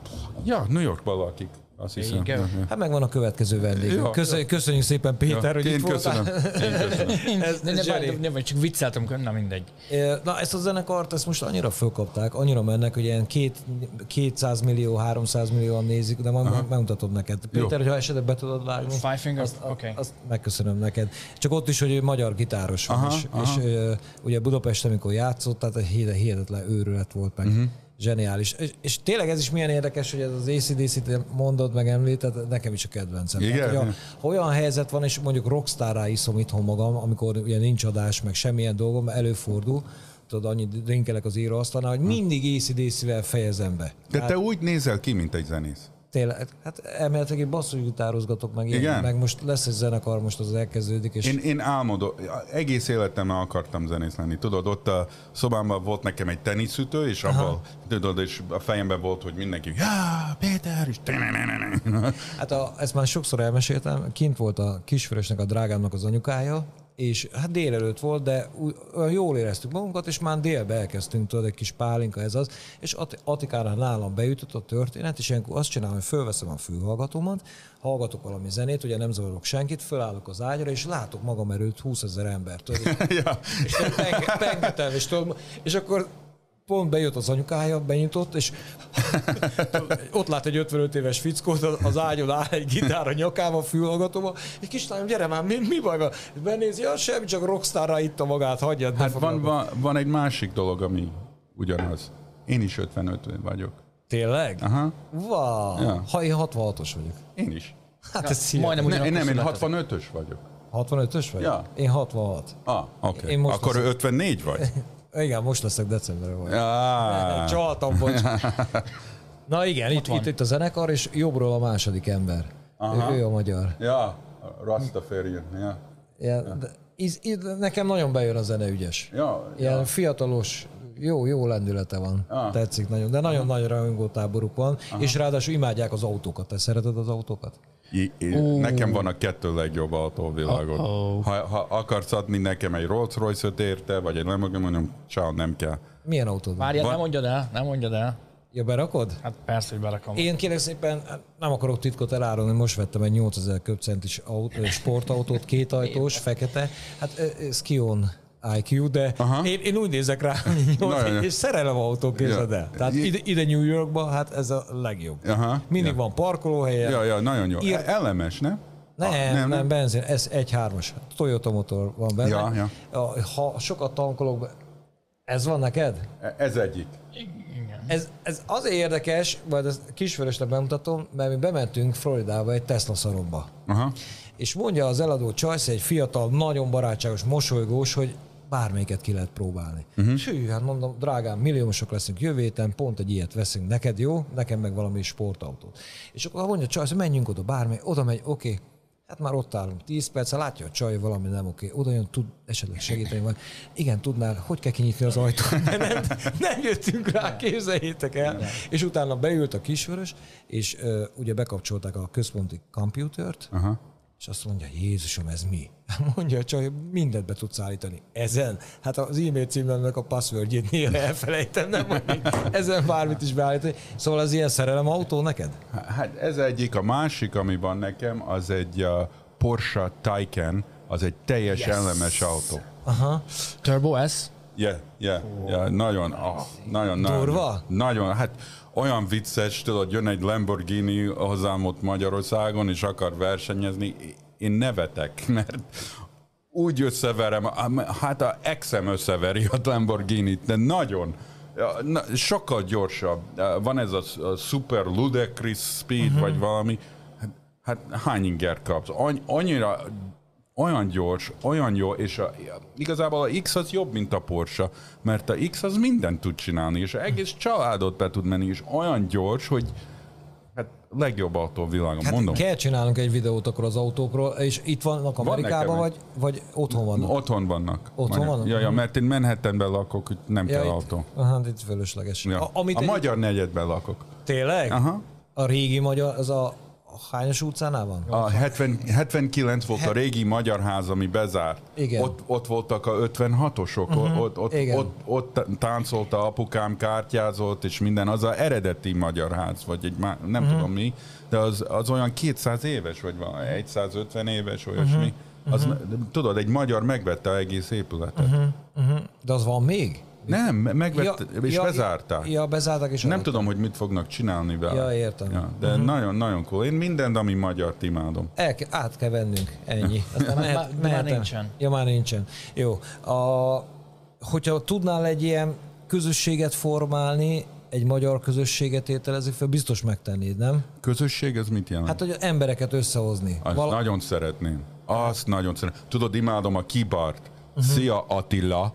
ja, New Yorkban lakik. Azt hiszem. Ja, ja. Hát megvan a következő vendég. Ja, Köszönjük, ja. köszönjük szépen, Péter, ja, hogy én itt köszönöm. voltál. Én köszönöm. ez, ne, ez ne, ne, ne, csak vicceltem, na mindegy. Na ezt a zenekart, ezt most annyira fölkapták, annyira mennek, hogy ilyen két, kétszáz millió, háromszáz millióan nézik, de majd uh-huh. megmutatom neked. Péter, hogyha esetleg be tudod vágni, Five Fingers? azt, okay. azt megköszönöm neked. Csak ott is, hogy ő magyar gitáros van, uh-huh. és, és uh, ugye Budapesten, amikor játszott, tehát egy hihetetlen őrület volt meg. Uh-huh. Zseniális. És, és tényleg ez is milyen érdekes, hogy ez az á cé dé cé-t mondod, meg említed, nekem is a kedvencem. Igen? Tehát, hogy ha olyan helyzet van, és mondjuk rockstarrá iszom itthon magam, amikor ugye nincs adás, meg semmilyen dolgom, előfordul, tudod, annyit drinkelek az íróasztalnál, hogy mindig á cé dé cé-vel fejezem be. De hát, te úgy nézel ki, mint egy zenész. Tényleg, hát elméletileg én basszusgitározgatok meg, én, meg most lesz egy zenekar, most az elkezdődik. És... Én, én álmodom, egész életemben akartam zenész lenni. Tudod, ott a szobámban volt nekem egy teniszütő, és abban, tudod, és a fejemben volt, hogy mindenki, ja, Péter, és hát a, ezt már sokszor elmeséltem, kint volt a Kisvörösnek, a drágámnak az anyukája, és hát délelőtt volt, de olyan jól éreztük magunkat, és már délbe elkezdtünk, tudod, egy kis pálinka ez az, és Atikánál nálam beütött a történet, és ilyenkor azt csinálom, hogy fölveszem a fülhallgatómat, hallgatok valami zenét, ugye nem zavarok senkit, fölállok az ágyra, és látok magam előtt húszezer embert, tudod, ja. és penge, pengetem, és, tudod, és akkor pont bejött az anyukája, benyitott, és ott lát egy ötvenöt éves fickót, az ágyon áll egy gitár a nyakába, fülhallgatóba, és kislányom, gyere már, mi, mi baj van? Benézi, ja, semmi, csak rockstarra itta magát, hagyjad. Hát van, van, van egy másik dolog, ami ugyanaz. Én is ötvenöt vagyok. Tényleg? Aha. Wow. Ja. Ha én hatvanhatos vagyok. Én is. Hát ez ja, majdnem ne, nem, én hatvanötös vagyok. hatvanötös vagy? Ja. Én hatvanhat. Ah, oké. Okay. Akkor leszek... ötvennégy vagy? Igen, most leszek decemberre vagy. Ah. Csaltam, bocs. Na igen, itt, itt, itt a zenekar, és jobbról a második ember. Ő, ő a magyar. Ja, Rastafarian, ja. Ja, ja. De, iz, iz, nekem nagyon bejön a zene ügyes. Ja, Ilyen ja. fiatalos, jó, jó lendülete van. Ah. Tetszik nagyon, de nagyon nagy rajongótáboruk van, aha. és ráadásul imádják az autókat. Te szereted az autókat? I, I, uh. Nekem van a kettő legjobb autó a világon. Uh-oh. Ha, ha akarsz adni nekem egy Rolls Royce-öt érte, vagy egy Lamborghini, mondjam, csá, nem kell. Milyen autód van? Várjál, nem mondjad el, nem mondjad el. Ja, berakod? Hát persze, hogy berakom. Én kérlek szépen, nem akarok titkot elárulni, most vettem egy nyolcezer köbcentis autó, sportautót, két ajtós, fekete. Hát Skion i kú, de én, én úgy nézek rá, hogy és szerelem autó, képzeld el. Tehát ide, ide New Yorkba, hát ez a legjobb. Aha, Mindig ja. van parkolóhelye. Ja, ja, nagyon jó. Ír... Elemes, nem? Nem, ah, nem, nem, nem, benzin, ez egy hármas. Toyota motor van benne. Ja, ja. Ha sokat tankolok, ez van neked? Ez egyik. Ez, ez azért érdekes, majd ezt Kisvörösnek bemutatom, mert mi bementünk Floridába egy Tesla szalomba. Aha. És mondja az eladó csajsz, egy fiatal, nagyon barátságos, mosolygós, hogy bármelyiket ki lehet próbálni. Uh-huh. Sű, hát mondom, drágám, milliómosok leszünk jövő héten, pont egy ilyet veszünk. Neked jó, nekem meg valami sportautót. És akkor mondja csajsz, menjünk oda, bármely, oda megy, oké. Okay. Hát már ott állunk tíz perc, látja a csaj, valami nem oké. Oda jön, tud esetleg segíteni, vagy igen, tudnál, hogy kell kinyitni az ajtót, de nem, nem jöttünk rá, képzeljétek el. És utána beült a kisvörös, és uh, ugye bekapcsolták a központi komputert, uh-huh. és azt mondja, Jézusom, ez mi? Mondja a csaj, mindent be tudsz állítani. Ezen? Hát az e-mail címemnek a passwordjét néha elfelejtem, nem mondjuk. Ezen bármit is beállítani. Szóval az ilyen szerelem autó neked? Hát ez egyik, a másik, ami van nekem, az egy uh, Porsche Taycan, az egy teljes yes. elemes autó. Aha. Turbo S? Yeah, yeah, oh. yeah, nagyon, oh, nagyon, durva? Nagyon, nagyon, hát olyan vicces, tudod, jön egy Lamborghini hozzám ott Magyarországon, és akar versenyezni, én nevetek, mert úgy összeverem, hát a exem összeveri a Lamborghinit, de nagyon, sokkal gyorsabb. Van ez a, a Super Ludicrous Speed, uh-huh. vagy valami, hát, hát hány inger kapsz? Annyira olyan gyors, olyan jó, és a, igazából a X az jobb, mint a Porsche, mert a X az mindent tud csinálni, és egész családot be tud menni, és olyan gyors, hogy hát legjobb autó a világon, hát mondom. Kell csinálnunk egy videót akkor az autókról, és itt vannak Amerikában, van vagy, vagy otthon vannak? Otthon vannak. Otthon vannak? Ja, ja, mert én Manhattanben lakok, hogy nem ja, kell itt, autó. Aha, itt fölösleges. Ja. A, amit a egy... magyar negyedben lakok. Tényleg? Aha. A régi magyar, az a hányos utcánál van? A hetven, hetvenkilenc volt a régi magyar ház, ami bezárt. Igen. Ott, ott voltak a ötvenhatosok, uh-huh. ott, ott, ott, ott táncolta apukám, kártyázott, és minden. Az az eredeti magyar ház, vagy egy, nem uh-huh. tudom mi, de az, az olyan kétszáz éves, vagy van, százötven éves, olyasmi. Uh-huh. Az, tudod, egy magyar megvette egész épületet. Uh-huh. Uh-huh. De az van még? Nem, megvett, ja, és ja, bezárták. Ja, bezárták és nem tudom, hogy mit fognak csinálni vele. Ja, értem. Ja, de uh-huh. nagyon, nagyon cool. Én mindent, ami magyart imádom. El, át kell vennünk, ennyi. Aztán mehet, már, már nincsen. Ja, már nincsen. Jó. A, hogyha tudnál egy ilyen közösséget formálni, egy magyar közösséget ételezik fel, biztos megtennéd, nem? Közösség, ez mit jelent? Hát, hogy embereket összehozni. Azt Val- nagyon szeretném. Azt nagyon szeretném. Tudod, imádom a Kibart. Uh-huh. Szia Attila,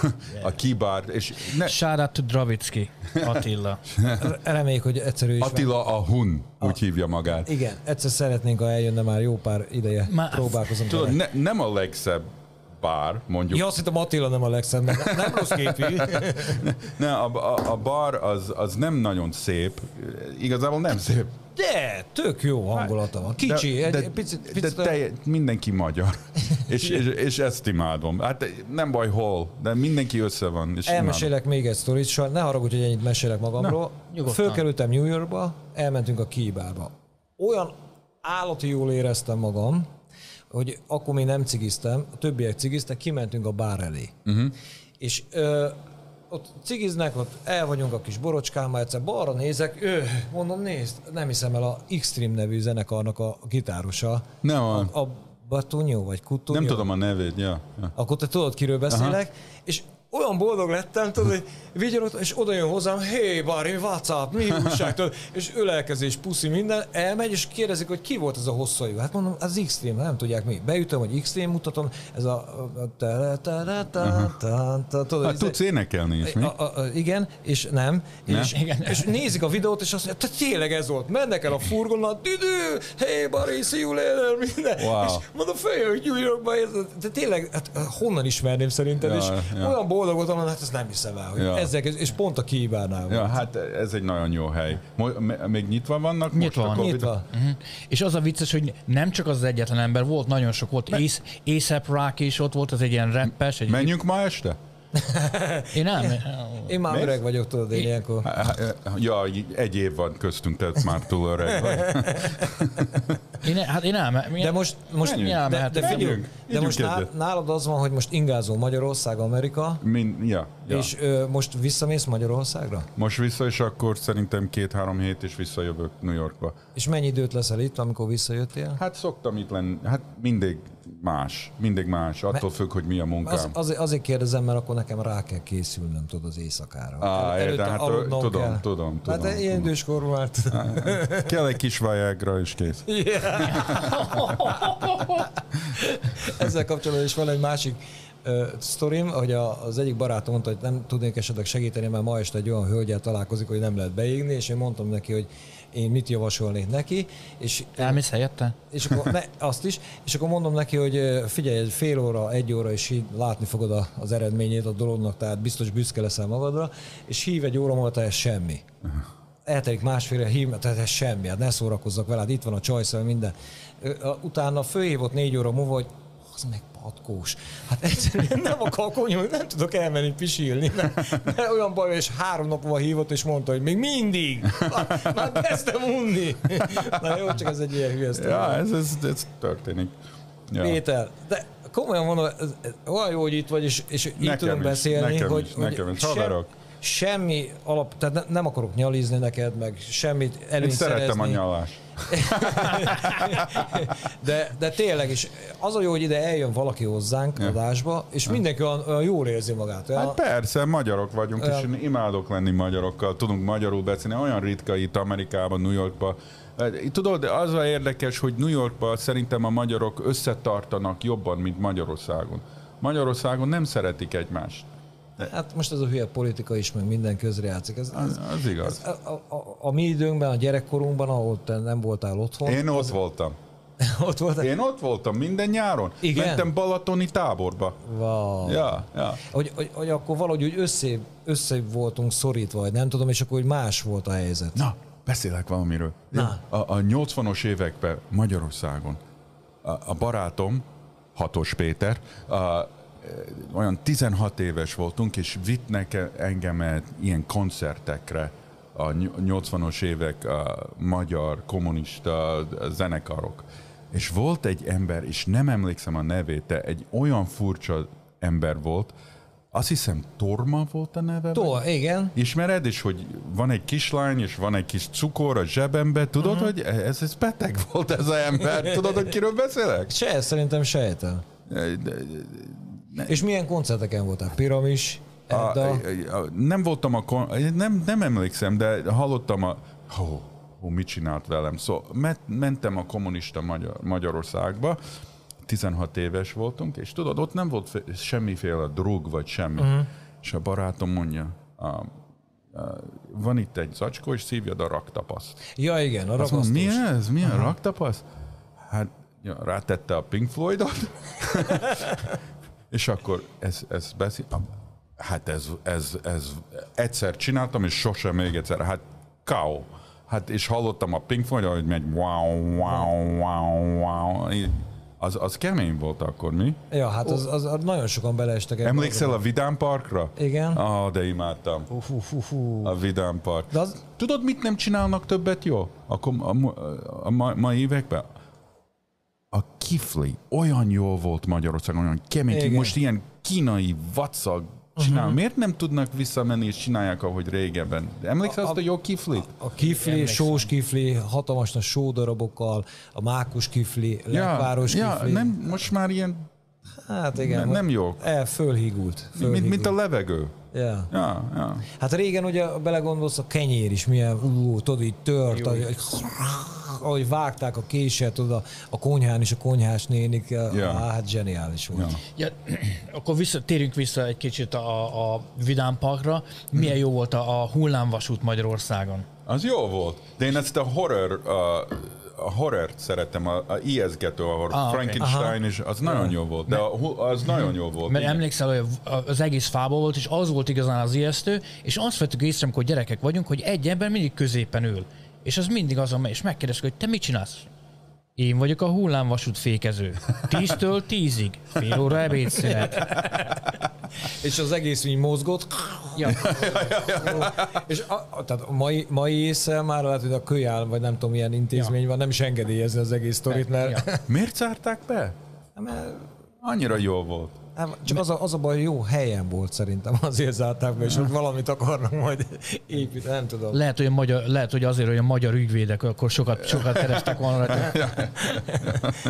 a Kibár, és... Ne... Shout out to Dravicki, Attila. Reméljük, hogy egyszerű is Attila meg... a Hun, úgy a... hívja magát. Igen, egyszer szeretnénk, ha eljönne már jó pár ideje, Má... próbálkozom. Tudod, ne, nem a legszebb bár, mondjuk. Ja, azt hittem Attila nem a legszebb, mert nem rossz képű. ne, a, a, a bar az, az nem nagyon szép, igazából nem szép. De, tök jó hangulata van. Kicsi, de, de, egy picit... picit de te, mindenki magyar, és, és, és ezt imádom. Hát nem baj hol, de mindenki össze van. És elmesélek imádom. még egy sztorit, soha ne haragudj, hogy ennyit mesélek magamról. Na, fölkerültem New Yorkba, elmentünk a Kibárba. Olyan állati jól éreztem magam, hogy akkor még nem cigiztem, a többiek cigiztek, kimentünk a bár elé. Uh-huh. És... Ö, ott cigiznek, ott el vagyunk a kis borocskámmal, egyszer balra nézek, ő, mondom, nézd, nem hiszem el, a Extreme nevű zenekarnak a gitárosa. Nem a, a Batunyó, vagy Kutunyó. Nem tudom a nevét, ja. ja. Akkor te tudod, kiről beszélek, aha. És olyan boldog lettem, tudod, hogy vigyorott, és oda jön hozzám, hey, Barry, what's up, mi újság, tudod, és ölelkezés, puszi, minden, elmegy, és kérdezik, hogy ki volt ez a hosszú. Hát mondom, az Extreme, nem tudják mi. Beütöm, hogy Extreme, mutatom, ez a... Hát tudsz énekelni is, mi? Igen, és nem. És nézik a videót, és azt mondja, tényleg ez volt. Mennek el a furgonnal, düdő, hey, Barry, see you later, minden. És mondom, följön, New Yorkba, de tényleg, hát honnan ismerném szerinted, és olyan boldog voltam, hát ezt nem hiszem el, hogy ja. ezzel, és pont a Kibárnál ja, hát ez egy nagyon jó hely. Még nyitva vannak? Nyitva most van. Nyitva. Uh-huh. És az a vicces, hogy nem csak az, az egyetlen ember volt, nagyon sok volt. Me- A$ep Rocky is ott volt, az egy ilyen rappes. Egy menjünk ma este? Én nem. Én már öreg vagyok, tudod, én ilyenkor. Ja, egy év van köztünk, tehát már túl öreg vagy. Én, hát én nem. De most, most de, de, de, figyelj, de most nál, nálad az van, hogy most ingázó Magyarország, Amerika, Min, ja, ja. és ö, most visszamész Magyarországra? Most vissza, és akkor szerintem két-három hét, és visszajövök New Yorkba. És mennyi időt leszel itt, amikor visszajöttél? Hát szoktam itt lenni, hát mindig más, mindig más, attól függ, hogy mi a munkám. Az, azért, azért kérdezem, mert akkor nekem rá kell készülnöm, tudod, az éjszakára. Á, El, de hát tudom, tudom, tudom. Hát ilyen időskorú már kell egy kis Viagra, és kész. Yeah. Ezzel kapcsolatban is van egy másik uh, sztorim, hogy a, az egyik barátom mondta, hogy nem tudnék esetleg segíteni, mert ma este egy olyan hölgyel találkozik, hogy nem lehet beégni, és én mondtam neki, hogy én mit javasolnék neki, és Elmész helyette? És akkor ne, azt is, és akkor mondom neki, hogy figyelj, egy fél óra, egy óra, és így látni fogod a, az eredményét a dolognak, tehát biztos büszke leszel magadra, és hív egy óra múlva, tehát ez semmi. Eltelik másfélre, hív, tehát ez semmi, hát ne szórakozzak veled, itt van a csajszal, minden. Utána fölhívott négy óra múlva, hogy az meg patkós. Hát egyszerűen nem akar konyolni, nem tudok elmenni pisilni. De olyan baj, és három nap múlva hívott, és mondta, hogy még mindig. Már, már kezdtem unni. Na jó, csak ez egy ilyen hülye sztori. Ja, ez, ez, ez történik. Ja. Péter, de komolyan mondom, ez, ez olyan jó, hogy itt vagy, és, és itt Nekem tudunk is, beszélni, nekem hogy, is, hogy nekem is. sem, Haverok. semmi alap, tehát ne, nem akarok nyalizni neked, meg semmit előnyt Én szerettem szerezni. a nyalást. de, de tényleg is, az a jó, hogy ide eljön valaki hozzánk ja. adásba, és ja. mindenki olyan, olyan jól érzi magát. Olyan... Hát persze, magyarok vagyunk, ja. és én imádok lenni magyarokkal, tudunk magyarul beszélni, olyan ritka itt Amerikában, New Yorkban. Tudod, az a érdekes, hogy New Yorkban szerintem a magyarok összetartanak jobban, mint Magyarországon. Magyarországon nem szeretik egymást. Hát most ez a hülye politika is, meg minden közrejátszik. Ez, ez, az, az igaz. Ez, a, a, a mi időnkben, a gyerekkorunkban, ahol te nem voltál otthon. Én ott az... voltam. ott voltál? Én ott voltam minden nyáron. Igen? Mentem balatoni táborba. Wow. Ja, ja. Hogy, hogy, hogy akkor valahogy úgy össze, össze voltunk szorítva, vagy nem tudom, és akkor hogy más volt a helyzet. Na, beszélek valamiről. Na. A, a nyolcvanas években Magyarországon a, a barátom, Hatos Péter, a, olyan tizenhat éves voltunk, és vitt nekem engemet ilyen koncertekre a nyolcvanas évek a magyar kommunista zenekarok. És volt egy ember, és nem emlékszem a nevét, de egy olyan furcsa ember volt, azt hiszem Torma volt a neve. Torma, igen. Ismered, és hogy van egy kislány, és van egy kis cukor a zsebembe, tudod, uh-huh. hogy ez, ez beteg volt ez az ember. Tudod, hogy kiről beszélek? Se, szerintem sejtem. De, de, Ne. És milyen koncerteken voltál? Piramis? Edda? A, a, a, nem voltam a... Nem, nem emlékszem, de hallottam a... Hó, hó, mit csinált velem? Szóval mentem a kommunista Magyar, Magyarországba, tizenhat éves voltunk, és tudod, ott nem volt semmiféle drog, vagy semmi. Uh-huh. És a barátom mondja, a, a, van itt egy zacskó, és szívjad a raktapaszt. Ja, igen, a rakasztós. Mi ez? Milyen uh-huh. raktapasz? Hát ja, rátette a Pink Floydot, és akkor ez, ez beszél... Hát ez, ez, ez egyszer csináltam, és sosem még egyszer. Hát ká ó. Hát és hallottam a Pink Floyd, hogy megy wow, wow, wow, wow. Az, az kemény volt akkor, mi? Ja, hát az, az, az nagyon sokan beleestek. Emlékszel a Vidám Parkra? Igen. Ah, de imádtam. Uh, uh, uh, uh. A Vidám Park. De az... Tudod, mit nem csinálnak többet jó? Akkor a, a, a, a mai, mai években? A kifli olyan jó volt Magyarországon, olyan kemény. Igen. Most ilyen kínai vacag csinál. Uh-huh. Miért nem tudnak visszamenni és csinálják, ahogy régebben? Emlékszel azt a jó kiflit? A kifli, sós kifli, hatalmas nagy sódarabokkal, a mákus kifli, ja, lekváros ja, kifli. Nem, most már ilyen... Hát igen. Nem, nem jó. El, fölhígult. fölhígult. Mint, mint a levegő. Ja. Ja, ja. Hát régen ugye belegondolsz, a kenyér is milyen, ú, tudod, így tört, ahogy, ahogy vágták a késet, tudod, a, a konyhán is, a konyhás nénik, ja. Hát zseniális volt. Ja. Ja, akkor vissza, térjünk vissza egy kicsit a, a Vidám Parkra. Milyen jó volt a, a hullámvasút Magyarországon? Az jó volt. De én ezt a horror... Uh, a horrort szeretem, a, a ijesztgető, ahol ah, Frankenstein okay. is, az nagyon yeah. jó volt, de a, az nagyon jó volt. Mert emlékszel, hogy az egész fából volt, és az volt igazán az ijesztő, és azt vettük észre, amikor gyerekek vagyunk, hogy egy ember mindig középen ül. És az mindig azon megy, és megkérdeztük, hogy te mit csinálsz? Én vagyok a hullámvasút fékező. Tíztől tízig. Fél óra ebédszünet. És az egész így mozgott. Ja. És a, a, tehát a mai, mai észre már lehet, hogy a kölyál, vagy nem tudom, milyen intézmény ja. van, nem is engedélyezni az egész sztorit, mert... Ja. Miért zárták be? Mert... Annyira jó volt. Csak az a, az a baj, jó helyen volt szerintem, azért zárták be, és hogy valamit akarnak majd építeni, nem tudom. Lehet, hogy, a magyar, lehet, hogy azért, hogy a magyar ügyvédek akkor sokat, sokat kerestek volna.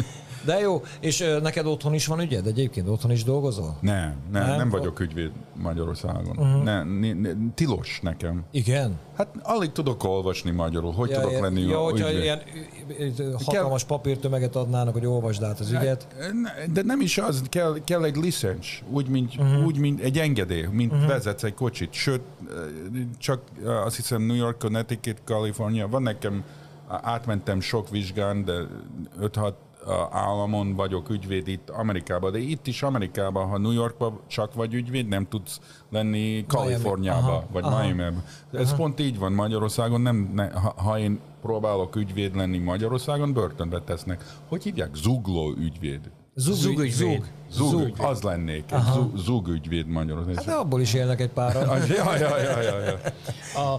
De jó, és ö, neked otthon is van ügyed? Egyébként otthon is dolgozol? Nem, nem, Nem? nem vagyok ügyvéd Magyarországon. Uh-huh. Ne, ne, ne, tilos nekem. Igen? Hát alig tudok olvasni magyarul. Hogy Ja, tudok ja, lenni ja, hogyha ügyvéd? ilyen ö, ö, hatalmas papírtömeget adnának, hogy olvasd át az ügyet. De nem is az, kell, kell egy licenc, úgy mint, uh-huh. úgy, mint egy engedély, mint uh-huh. vezetsz egy kocsit. Sőt, csak azt hiszem New York, Connecticut, California, van nekem, átmentem sok vizsgán, de öt-hat államon vagyok ügyvéd itt Amerikában, de itt is Amerikában, ha New Yorkban csak vagy ügyvéd, nem tudsz lenni Kaliforniába, vagy Miami-ben. Ez aha. pont így van Magyarországon, nem, ne, ha, ha én próbálok ügyvéd lenni Magyarországon, börtönbe tesznek. Hogy hívják? Zugló ügyvéd. Zug, zug, ügyvéd. Zug, zug, az lennék. Zug, zug ügyvéd Magyarországon. Hát de abból is élnek egy páran. ja, ja, ja, ja, ja. A,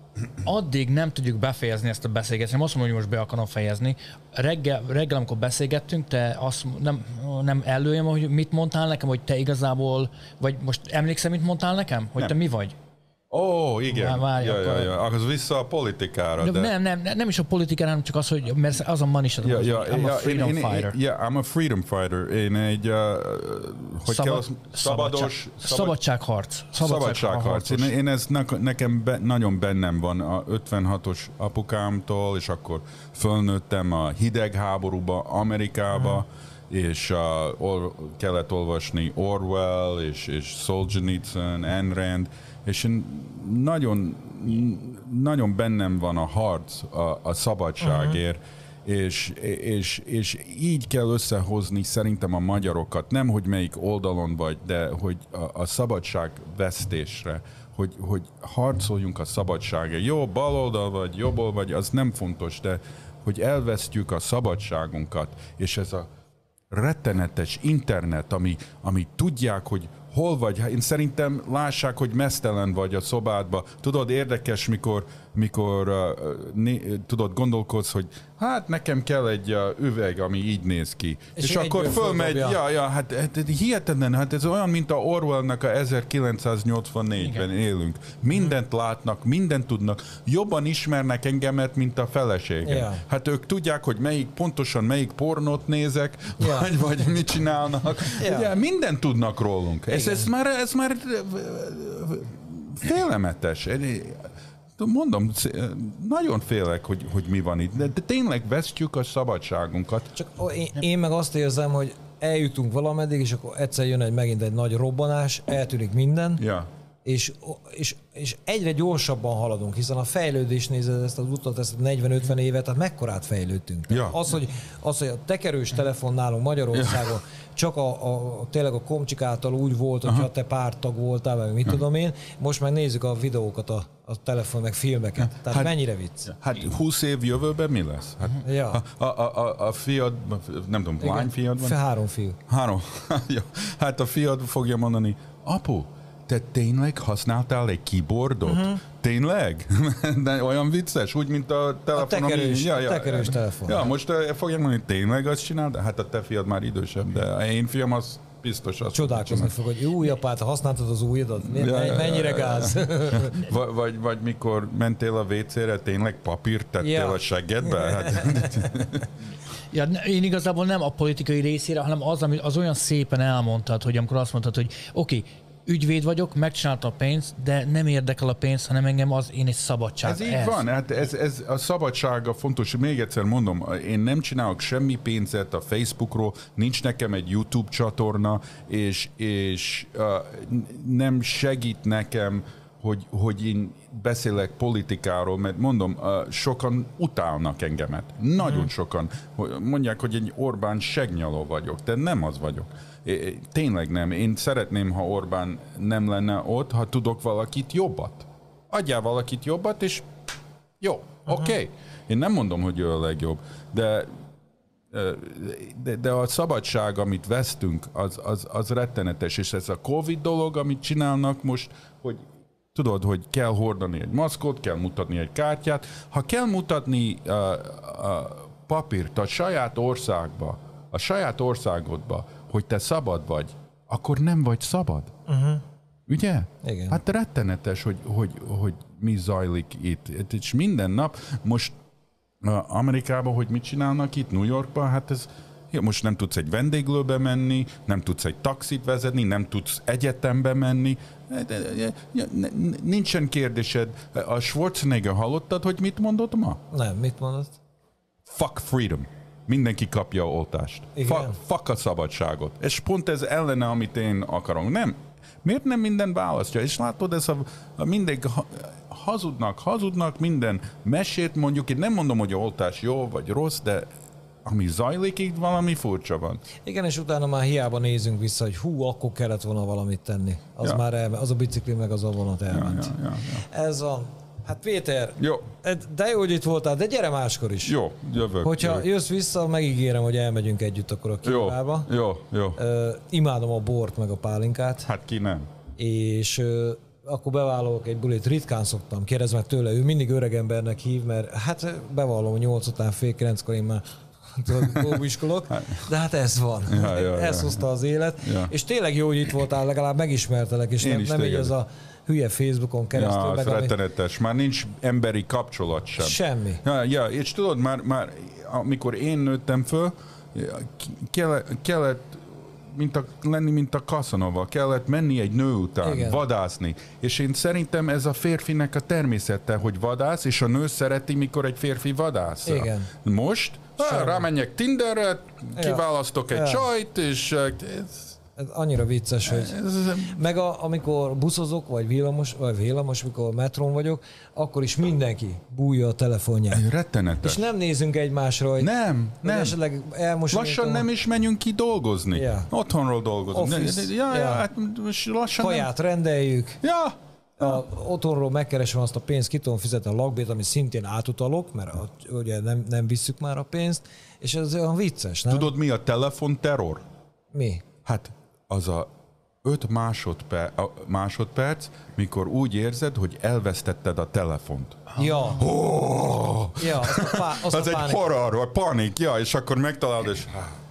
addig nem tudjuk befejezni ezt a beszélgetést. Nem azt mondom, hogy most be akarom fejezni. Reggel, reggel amikor beszélgettünk, te azt nem, nem előjem, hogy mit mondtál nekem, hogy te igazából, vagy most emlékszem, mit mondtál nekem? Hogy nem. Te mi vagy? Ó, oh, igen. Várj, ja, akkor... ja, ja. Az vissza a politikára. De de... Nem, nem, nem is a politikára, hanem csak az, hogy mert az a man is az, yeah, yeah, I'm yeah, a freedom én, fighter. Én, yeah, I'm a freedom fighter. Én egy, uh, hogy Szabad, kell az, szabados... Szabadság, szabadságharc. Szabadságharc. Én, én ez ne, nekem be, nagyon bennem van a ötvenhatos apukámtól, és akkor fölnőttem a hidegháborúba, Amerikába, hmm. és uh, or, kellett olvasni Orwell, és, és Solzhenitsyn, Ayn Rand, és én nagyon, nagyon bennem van a harc a, a szabadságért, uh-huh. és, és, és így kell összehozni szerintem a magyarokat, nem hogy melyik oldalon vagy, de hogy a, a szabadság vesztésre, hogy, hogy harcoljunk a szabadságért. Jó, bal oldal vagy, jobb oldal vagy, az nem fontos, de hogy elvesztjük a szabadságunkat, és ez a rettenetes internet, ami, ami tudják, hogy hol vagy? Én szerintem lássák, hogy meztelen vagy a szobádba. Tudod, érdekes, mikor, mikor uh, né, tudod, gondolkodsz, hogy hát nekem kell egy uh, üveg, ami így néz ki. És, és akkor fölmegy, ja, ja, hát, hát hihetetlen, hát ez olyan, mint a Orwellnak a ezerkilencszáznyolcvannégyben igen. élünk. Mindent hmm. látnak, mindent tudnak. Jobban ismernek engemet, mint a feleségem. Ja. Hát ők tudják, hogy melyik, pontosan melyik pornót nézek, ja. vagy, vagy mit csinálnak. Ja. Ugye, mindent tudnak rólunk. Ez, ez, már, ez már félelmetes. Mondom, nagyon félek, hogy, hogy mi van itt, de, de tényleg vesztjük a szabadságunkat. Csak én, én meg azt érzem, hogy eljutunk valameddig, és akkor egyszer jön egy, megint egy nagy robbanás, eltűnik minden, ja. és, és, és egyre gyorsabban haladunk, hiszen a fejlődés, nézed ezt az utat, ezt negyven-ötven évet, tehát mekkorát fejlődtünk. Ja. Az, hogy, az, hogy a tekerős telefon nálunk Magyarországon ja. csak a, a, tényleg a komcsik által úgy volt, hogyha te pártag voltál, meg mit tudom én, most már nézzük a videókat, a, a telefon, meg filmeket. Tehát hát, mennyire vicc? Hát húsz év jövőben mi lesz? Hát, ja. a, a, a, a fiad, nem tudom, lány fiad van? Három fiú. Három. Hát a fiad fogja mondani, apu, te tényleg használtál egy keyboardot? Uh-huh. Tényleg? De olyan vicces, úgy, mint a telefon. A tekerős, ami... ja, ja, a tekerős telefon. Ja, most uh, fogják mondani, tényleg azt csinálta? Hát a te fiad már idősebb, de én fiam az biztos azt. Csodálkozni fog, hogy új apát, használtad az újadat? Ja, mennyire ja, gáz? vagy, vagy, vagy mikor mentél a vécére, tényleg papírt tettél ja. a seggedbe? Hát... Ja, én igazából nem a politikai részére, hanem az, ami az olyan szépen elmondtad, hogy amikor azt mondtad, hogy oké, okay, ügyvéd vagyok, megcsináltam a pénzt, de nem érdekel a pénz, hanem engem az, én egy szabadság. Ez így ez. van, hát ez, ez a szabadsága fontos. Még egyszer mondom, én nem csinálok semmi pénzet a Facebookról, nincs nekem egy YouTube csatorna, és, és uh, nem segít nekem, hogy, hogy én beszélek politikáról, mert mondom, uh, sokan utálnak engemet. Nagyon hmm. sokan. Mondják, hogy egy Orbán segnyaló vagyok, de nem az vagyok. É, tényleg nem. Én szeretném, ha Orbán nem lenne ott, ha tudok valakit jobbat. Adjál valakit jobbat, és jó, oké. Okay. Én nem mondom, hogy ő a legjobb, de, de, de a szabadság, amit vesztünk, az, az, az rettenetes. És ez a Covid dolog, amit csinálnak most, hogy tudod, hogy kell hordani egy maszkot, kell mutatni egy kártyát. Ha kell mutatni a, a papírt a saját országba, a saját országodba, hogy te szabad vagy, akkor nem vagy szabad. Uh-huh. Ugye? Igen. Hát rettenetes, hogy, hogy, hogy mi zajlik itt. És minden nap most Amerikában, hogy mit csinálnak itt, New Yorkban, hát ez Ja, most nem tudsz egy vendéglőbe menni, nem tudsz egy taxit vezetni, nem tudsz egyetembe menni. Nincsen kérdésed. A Schwarzenegger hallottad, hogy mit mondott ma? Nem, mit mondott? Fuck freedom. Mindenki kapja a oltást. Fuck, fuck a szabadságot. És pont ez ellene, amit én akarok. Nem. Miért nem minden választja? És látod, ez a, a mindig ha, hazudnak, hazudnak, minden mesét mondjuk. Én nem mondom, hogy a oltás jó vagy rossz, de ami zajlik, így valami furcsa van. Igen, és utána már hiába nézünk vissza, hogy hú, akkor kellett volna valamit tenni. Az ja. már elment, az a bicikli meg az a vonat elment. Ja, ja, ja, ja. Ez a... Hát Péter, jó. De jó, hogy itt voltál, de gyere máskor is. Jó, jövök. Hogyha jövök. jössz vissza, megígérem, hogy elmegyünk együtt akkor a Kínába. Jó, jó, jó. Uh, imádom a bort meg a pálinkát. Hát ki nem. És uh, akkor bevállalok egy bulit, ritkán szoktam, kérdezz meg tőle, ő mindig öreg embernek hív, mert hát bevallom, nyolc után fél kilenckor én már góbiskolok, de hát ez van. Ja, ja, ez ja. hozta az élet. Ja. És tényleg jó, hogy itt voltál, legalább megismertelek, és én nem, nem így az a hülye Facebookon keresztül. Ja, meg, az rettenetes. Már nincs emberi kapcsolat sem. Semmi. Ja, ja, és tudod, már, már amikor én nőttem föl, kellett, kellett mint a, lenni, mint a Casanova, kellett menni egy nő után, igen. vadászni. És én szerintem ez a férfinek a természete, hogy vadász, és a nő szereti, mikor egy férfi vadász. Igen. Most á, rámenjek Tinderre, kiválasztok ja. egy ja. csajt, és ez, ez annyira vicces, hogy... Meg a, amikor buszozok, vagy villamos, vagy villamos, mikor metrón vagyok, akkor is mindenki bújja a telefonját. Rettenetes. És nem nézünk egymásra, hogy... Nem, nem. Esetleg lassan nem is menjünk ki dolgozni. Yeah. Otthonról dolgozunk. Office. Ja, ja, yeah. hát lassan Kaját nem... rendeljük. Ja. A, otthonról megkeresem azt a pénzt, ki tudom fizetni a lakbért, ami szintén átutalok, mert a, ugye nem, nem visszük már a pénzt, és ez olyan vicces, nem? Tudod, mi a telefonterror? Mi? Hát az a öt másodperc, másodperc, mikor úgy érzed, hogy elvesztetted a telefont. Ja. Oh! Ja, az a pá, az az a egy pánik. horror, vagy panik, ja, és akkor megtalálod, és...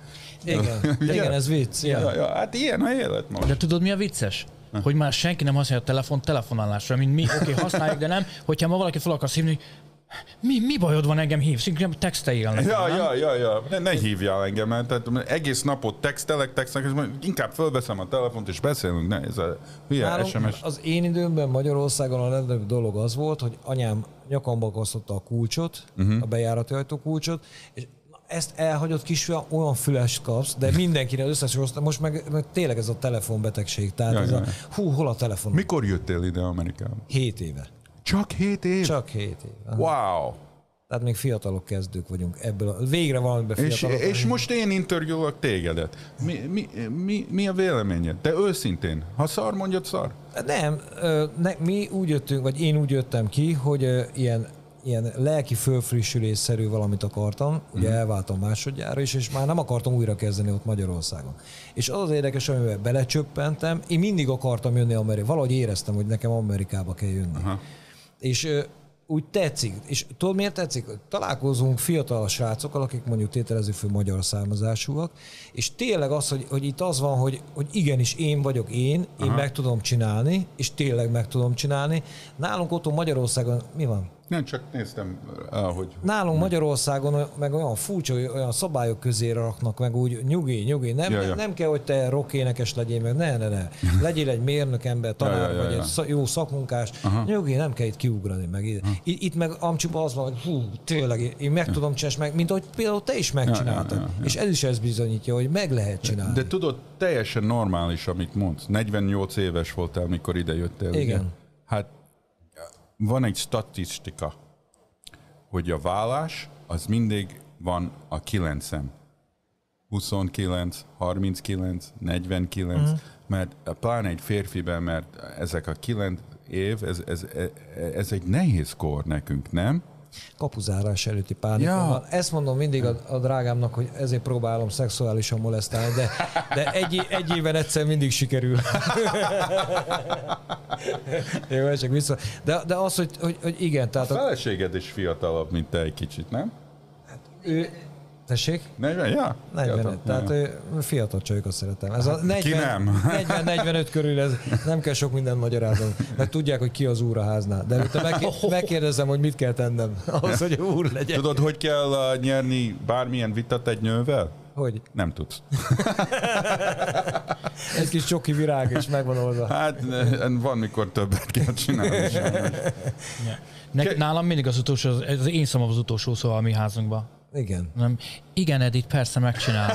Igen, igen, ez vicc. Ja. Ja, ja, hát ilyen a élet most. De tudod, mi a vicces? Hogy már senki nem használja a telefon telefonálásra, mint mi. Oké, okay, használjuk, de nem. Hogyha ma valaki fel akarsz hívni, mi, mi bajod van, engem hívsz? Inkább texteljél nekem, Ja, nem? ja, ja, ja. Ne, ne hívjál engem, mert tehát egész napot textelek, textelek, és inkább fölveszem a telefont, és beszélünk. Ne, ez a hülye es em es. Az én időmben Magyarországon a legnagyobb dolog az volt, hogy anyám nyakamba akasztotta a kulcsot, uh-huh. a bejárati ajtó kulcsot, és ezt elhagyott kisfiam, olyan füles kapsz, de mindenkinek összes rossz, most meg, meg tényleg ez a telefonbetegség. Tehát ja, ez ja, a, ja. hú, hol a telefon? Mikor jöttél ide Amerikába? Hét éve. Csak hét év? Csak hét év. Wow! Tehát még fiatalok kezdők vagyunk ebből. A, végre valamiben fiatalok. És, és most én interjúolok tégedet. Mi, mi, mi, mi a véleményed? De őszintén, ha szar, mondjad szar? Nem, ne, mi úgy jöttünk, vagy én úgy jöttem ki, hogy ilyen ilyen lelki fölfrissülésszerű valamit akartam, ugye mm. elváltam másodjára is, és már nem akartam újra kezdeni ott Magyarországon. És az az érdekes, amivel belecsöppentem, én mindig akartam jönni Amerikába, valahogy éreztem, hogy nekem Amerikába kell jönni. Aha. És ö, úgy tetszik. És tudod, miért tetszik? Találkozunk fiatal srácokkal, akik mondjuk tételezzük föl magyar származásúak, és tényleg az, hogy, hogy itt az van, hogy, hogy igenis én vagyok én, én Aha. meg tudom csinálni, és tényleg meg tudom csinálni. Nálunk otthon Magyarországon mi van? Nem, csak néztem, ahogy... Nálunk Magyarországon meg olyan furcsa, olyan szabályok közé raknak, meg úgy nyugi, nyugi. Nem, ja, ja. nem kell, hogy te rockénekes legyél, meg ne, ne, ne. Legyél egy mérnök ember, tanár, ja, ja, ja, vagy ja. egy jó szakmunkás. Aha. Nyugi, nem kell itt kiugrani. Meg. Itt, itt meg amcsiba az van, hogy hú, tényleg, én meg ja. tudom csinálni, meg, mint ahogy például te is megcsináltad. Ja, ja, ja, ja. És ez is ez bizonyítja, hogy meg lehet csinálni. De, de tudod, teljesen normális, amit mondsz. negyvennyolc éves voltál, mikor ide jöttél. Igen. Ugye? Hát van egy statisztika, hogy a vállás az mindig van a kilencen. huszonkilenc, harminckilenc, negyvenkilenc, mm. mert pláne egy férfiben, mert ezek a kilenc év, ez, ez, ez egy nehéz kor nekünk, nem? Kapuzárás előtti pánik ja. van. Ezt mondom mindig a, a drágámnak, hogy ezért próbálom szexuálisan molesztálni, de, de egy, egy éven egyszer mindig sikerül. Jó, csak vissza. De, de az, hogy, hogy, hogy igen. Tehát a feleséged is fiatalabb, mint te egy kicsit, nem? Hát ő... Tessék? negyven, ja. negyven, tehát ja. fiatal csajokat szeretem. Ez a negyven negyvenöt körül, ez nem kell sok mindent magyarázom, mert tudják, hogy ki az úr a háznál. De megkérdezem, hogy mit kell tennem ahhoz, hogy úr legyen. Tudod, hogy kell nyerni bármilyen vitat egy nővel? Hogy? Nem tudsz. Egy kis csoki virág is megvan oldva. Hát van, mikor többet kell csinálni. Ne, nálam mindig az utolsó, az én szavam az utolsó szó a mi házunkban. Igen. Nem. Igen, Edith, persze megcsinálom.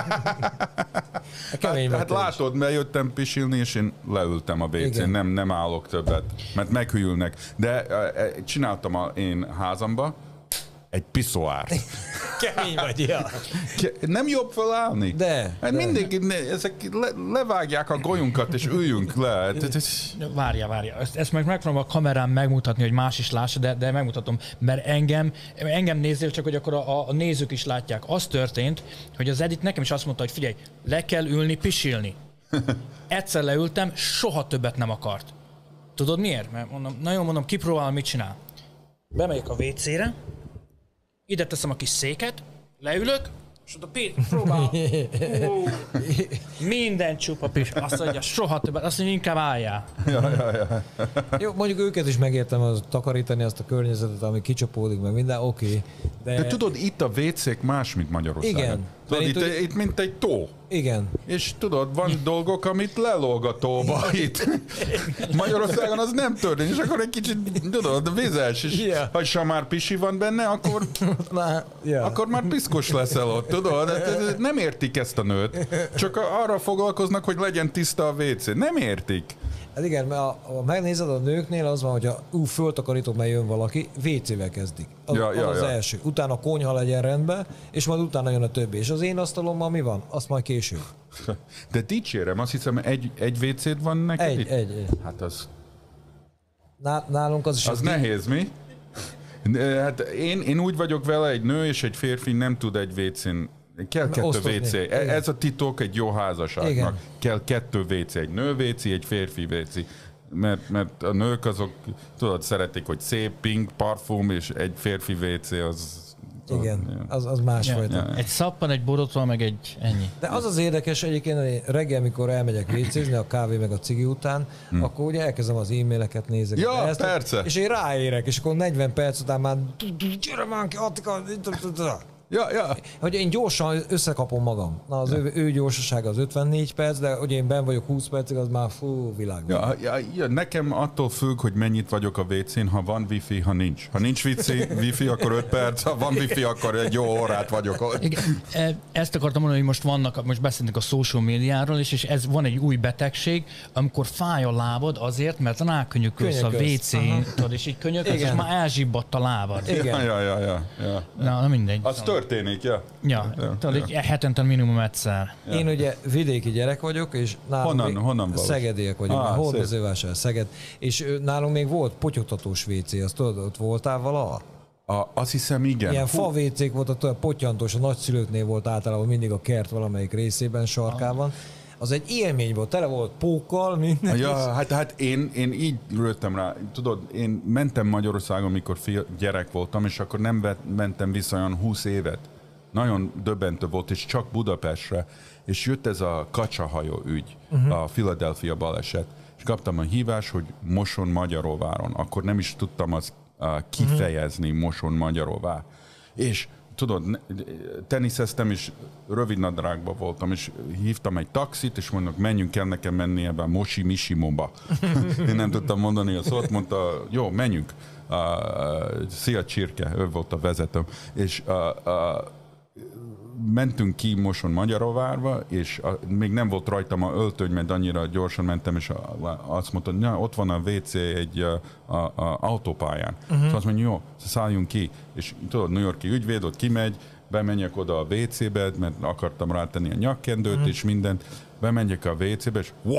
Hát, hát látod, mert jöttem pisilni, és én leültem a vécén, nem, nem állok többet, mert meghűlnek. De uh, csináltam a én házamba egy piszoárt. Kemény vagy, ja. Nem jobb felállni? De. Hát de. mindig ne, ezek le, levágják a golyunkat, és üljünk le. Várja, várja. Ezt, ezt meg megpróbálom a kamerán megmutatni, hogy más is lássa, de, de megmutatom. Mert engem, engem nézzél csak, hogy akkor a, a nézők is látják. Az történt, hogy az Edith nekem is azt mondta, hogy figyelj, le kell ülni, pisilni. Egyszer leültem, soha többet nem akart. Tudod miért? Mert mondom, nagyon mondom, kipróbálom, mit csinál. Bemegyek a vécére, ide teszem a kis széket, leülök, és oda Péter próbál. Minden csupa pis. Azt mondja, soha többet, azt mondja, inkább álljál. Ja, ja, ja. Jó, mondjuk őket is megértem, az takarítani azt a környezetet, ami kicsapódik, meg minden, oké. Okay, de... de tudod, itt a vécék más, mint Magyarországon. Igen. Tudod, itt, itt, itt mint egy tó. Igen. És tudod, van dolgok, amit lelóg a tóba itt. Magyarországon az nem történik, és akkor egy kicsit, tudod, vizes, és yeah. ha sem már pisi van benne, akkor, Na, yeah. akkor már piszkos leszel ott, tudod? Nem értik ezt a nőt, csak arra foglalkoznak, hogy legyen tiszta a vécé. Nem értik. Hát igen, mert a, a megnézed a nőknél az van, hogy a ú, föltakarítok, mert jön valaki, vécével kezdik. Az, ja, az, ja, az ja. első. Utána a konyha legyen rendben, és majd utána jön a többi. És az én asztalommal mi van? Azt majd később. De dicsérem, azt hiszem egy, egy vécéd van neked Egy, itt? egy, egy. Hát az... Nálunk az is... Az nehéz, mi? Hát én, én úgy vagyok vele, egy nő és egy férfi nem tud egy vécén. Kell kettő vécé. Ez a titok egy jó házasságnak. Igen. Kell kettő vécé. Egy nő vécé, egy férfi vécé. Mert, mert a nők azok, tudod, szeretik, hogy szép, pink, parfum, és egy férfi vécé az... Igen, ja. az, az másfajta. Ja, ja. Egy szappan, egy borotval, meg egy ennyi. De az az érdekes egyébként, hogy reggel, mikor elmegyek vécézni a kávé meg a cigi után, hmm. akkor ugye elkezdem az e-maileket nézni. Ja, ezt, persze. És én ráérek, és akkor negyven perc után már gyere már ki, Attika, Ja, ja. hogy én gyorsan összekapom magam. Na, az ja. ő, ő gyorsasága az ötvennégy perc, de hogy én benn vagyok húsz percig, az már fú, világ. Ja, ja, ja, nekem attól függ, hogy mennyit vagyok a vécén, ha van wifi, ha nincs. Ha nincs wifi, wifi akkor öt perc, ha van wifi, akkor egy jó órát vagyok ott. Igen, ezt akartam mondani, hogy most vannak, most beszélünk a social médiáról, és, és ez van egy új betegség, amikor fáj a lábad azért, mert rákönyökölsz a vécén, és így könyökölsz, és már elzsibbadt a lábad. Igen. Ja, ja, ja, ja. Na, mindegy. Az történik, ja. Ja, ja, ja. Egy hetente minimum egyszer. Ja. Én ugye vidéki gyerek vagyok, és nálunk honnan, még honnan Szegediek vagyunk, ah, Hódmezővásár, Szeged, és nálunk még volt potyogtatós vécé, azt tudod, ott voltál valaha? A, azt hiszem, igen. Ilyen fa vécék voltak, olyan pottyantós, a nagyszülőknél volt általában mindig a kert valamelyik részében, sarkában. Az egy élmény volt, tele volt pókkal, minden. Ja, hát, hát én, én így röltem rá. Tudod, én mentem Magyarországon, mikor fia, gyerek voltam, és akkor nem vet, mentem vissza olyan húsz évet. Nagyon döbbentő volt, és csak Budapestre. És jött ez a kacsahajó ügy, uh-huh. a Philadelphia baleset. És kaptam a hívást, hogy Moson-Magyaróváron. Akkor nem is tudtam azt uh, kifejezni, uh-huh. Moson-Magyaróvár. És tudod, teniszeztem, és rövid nadrágban voltam, és hívtam egy taxit, és mondok, menjünk el nekem menni ebbe a Mosi Misimoba. Én nem tudtam mondani a szót, mondta, jó, menjünk. Uh, szia Csirke, ő volt a vezetőm. És uh, uh, mentünk ki Moson Magyaróvárba, és a, még nem volt rajtam a öltöny, mert annyira gyorsan mentem, és a, azt mondta, hogy ott van a vé cé egy a, a, a autópályán. Uh-huh. Szóval azt mondja, jó, szálljunk ki. És tudod, New York-i ügyvéd, ott kimegy, bemegyek oda a vé cébe, mert akartam rátenni a nyakkendőt, uh-huh. és mindent. Bemegyek a vé cébe, és wow!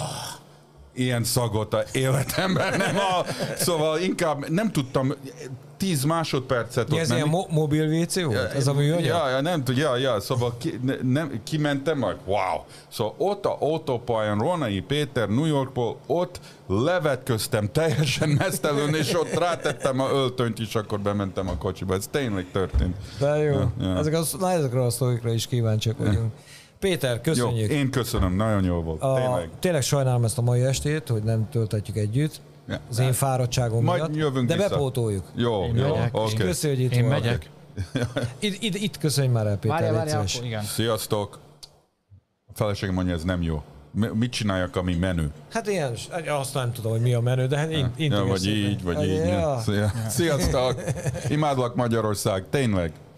Ilyen szagot a életemben nem a... Szóval inkább nem tudtam tíz másodpercet ja, ott ez menni. ilyen mo- mobil vé cé volt? Ja, ez a műanyag? Ja, ja, nem tudja, ja, ja, szóval ki, ne, nem, kimentem, meg wow. Szóval ott a autópályán Ronai Péter New Yorkból, ott levetköztem teljesen mesztelenül, és ott rátettem a öltönyt, és akkor bementem a kocsiba. Ez tényleg történt. De jó. Ja, ja. Ezek a, na, ezekre a sztorikra is kíváncsiak vagyunk. Ja. Péter, köszönjük. Jó, én köszönöm, nagyon jó volt. A, tényleg. Tényleg sajnálom ezt a mai estét, hogy nem töltetjük együtt. Ja. Az én fáradtságom Majd miatt. jövünk de vissza. bepótoljuk. Jó, én jó, oké. Okay. Köszönjük, hogy itt Én volt. megyek. Itt, itt, itt köszönj már el, Péter. Várjál, légy várjál, szíves. akkor igen. Sziasztok! A feleségem mondja, ez nem jó. Mi- Mit csináljak, ami menü? Hát ilyen, azt nem tudom, hogy mi a menő, de hát én, én Ja, vagy így, vagy így. Ja. Szia- Sziasztok! Imádlak Magyarország, tényleg.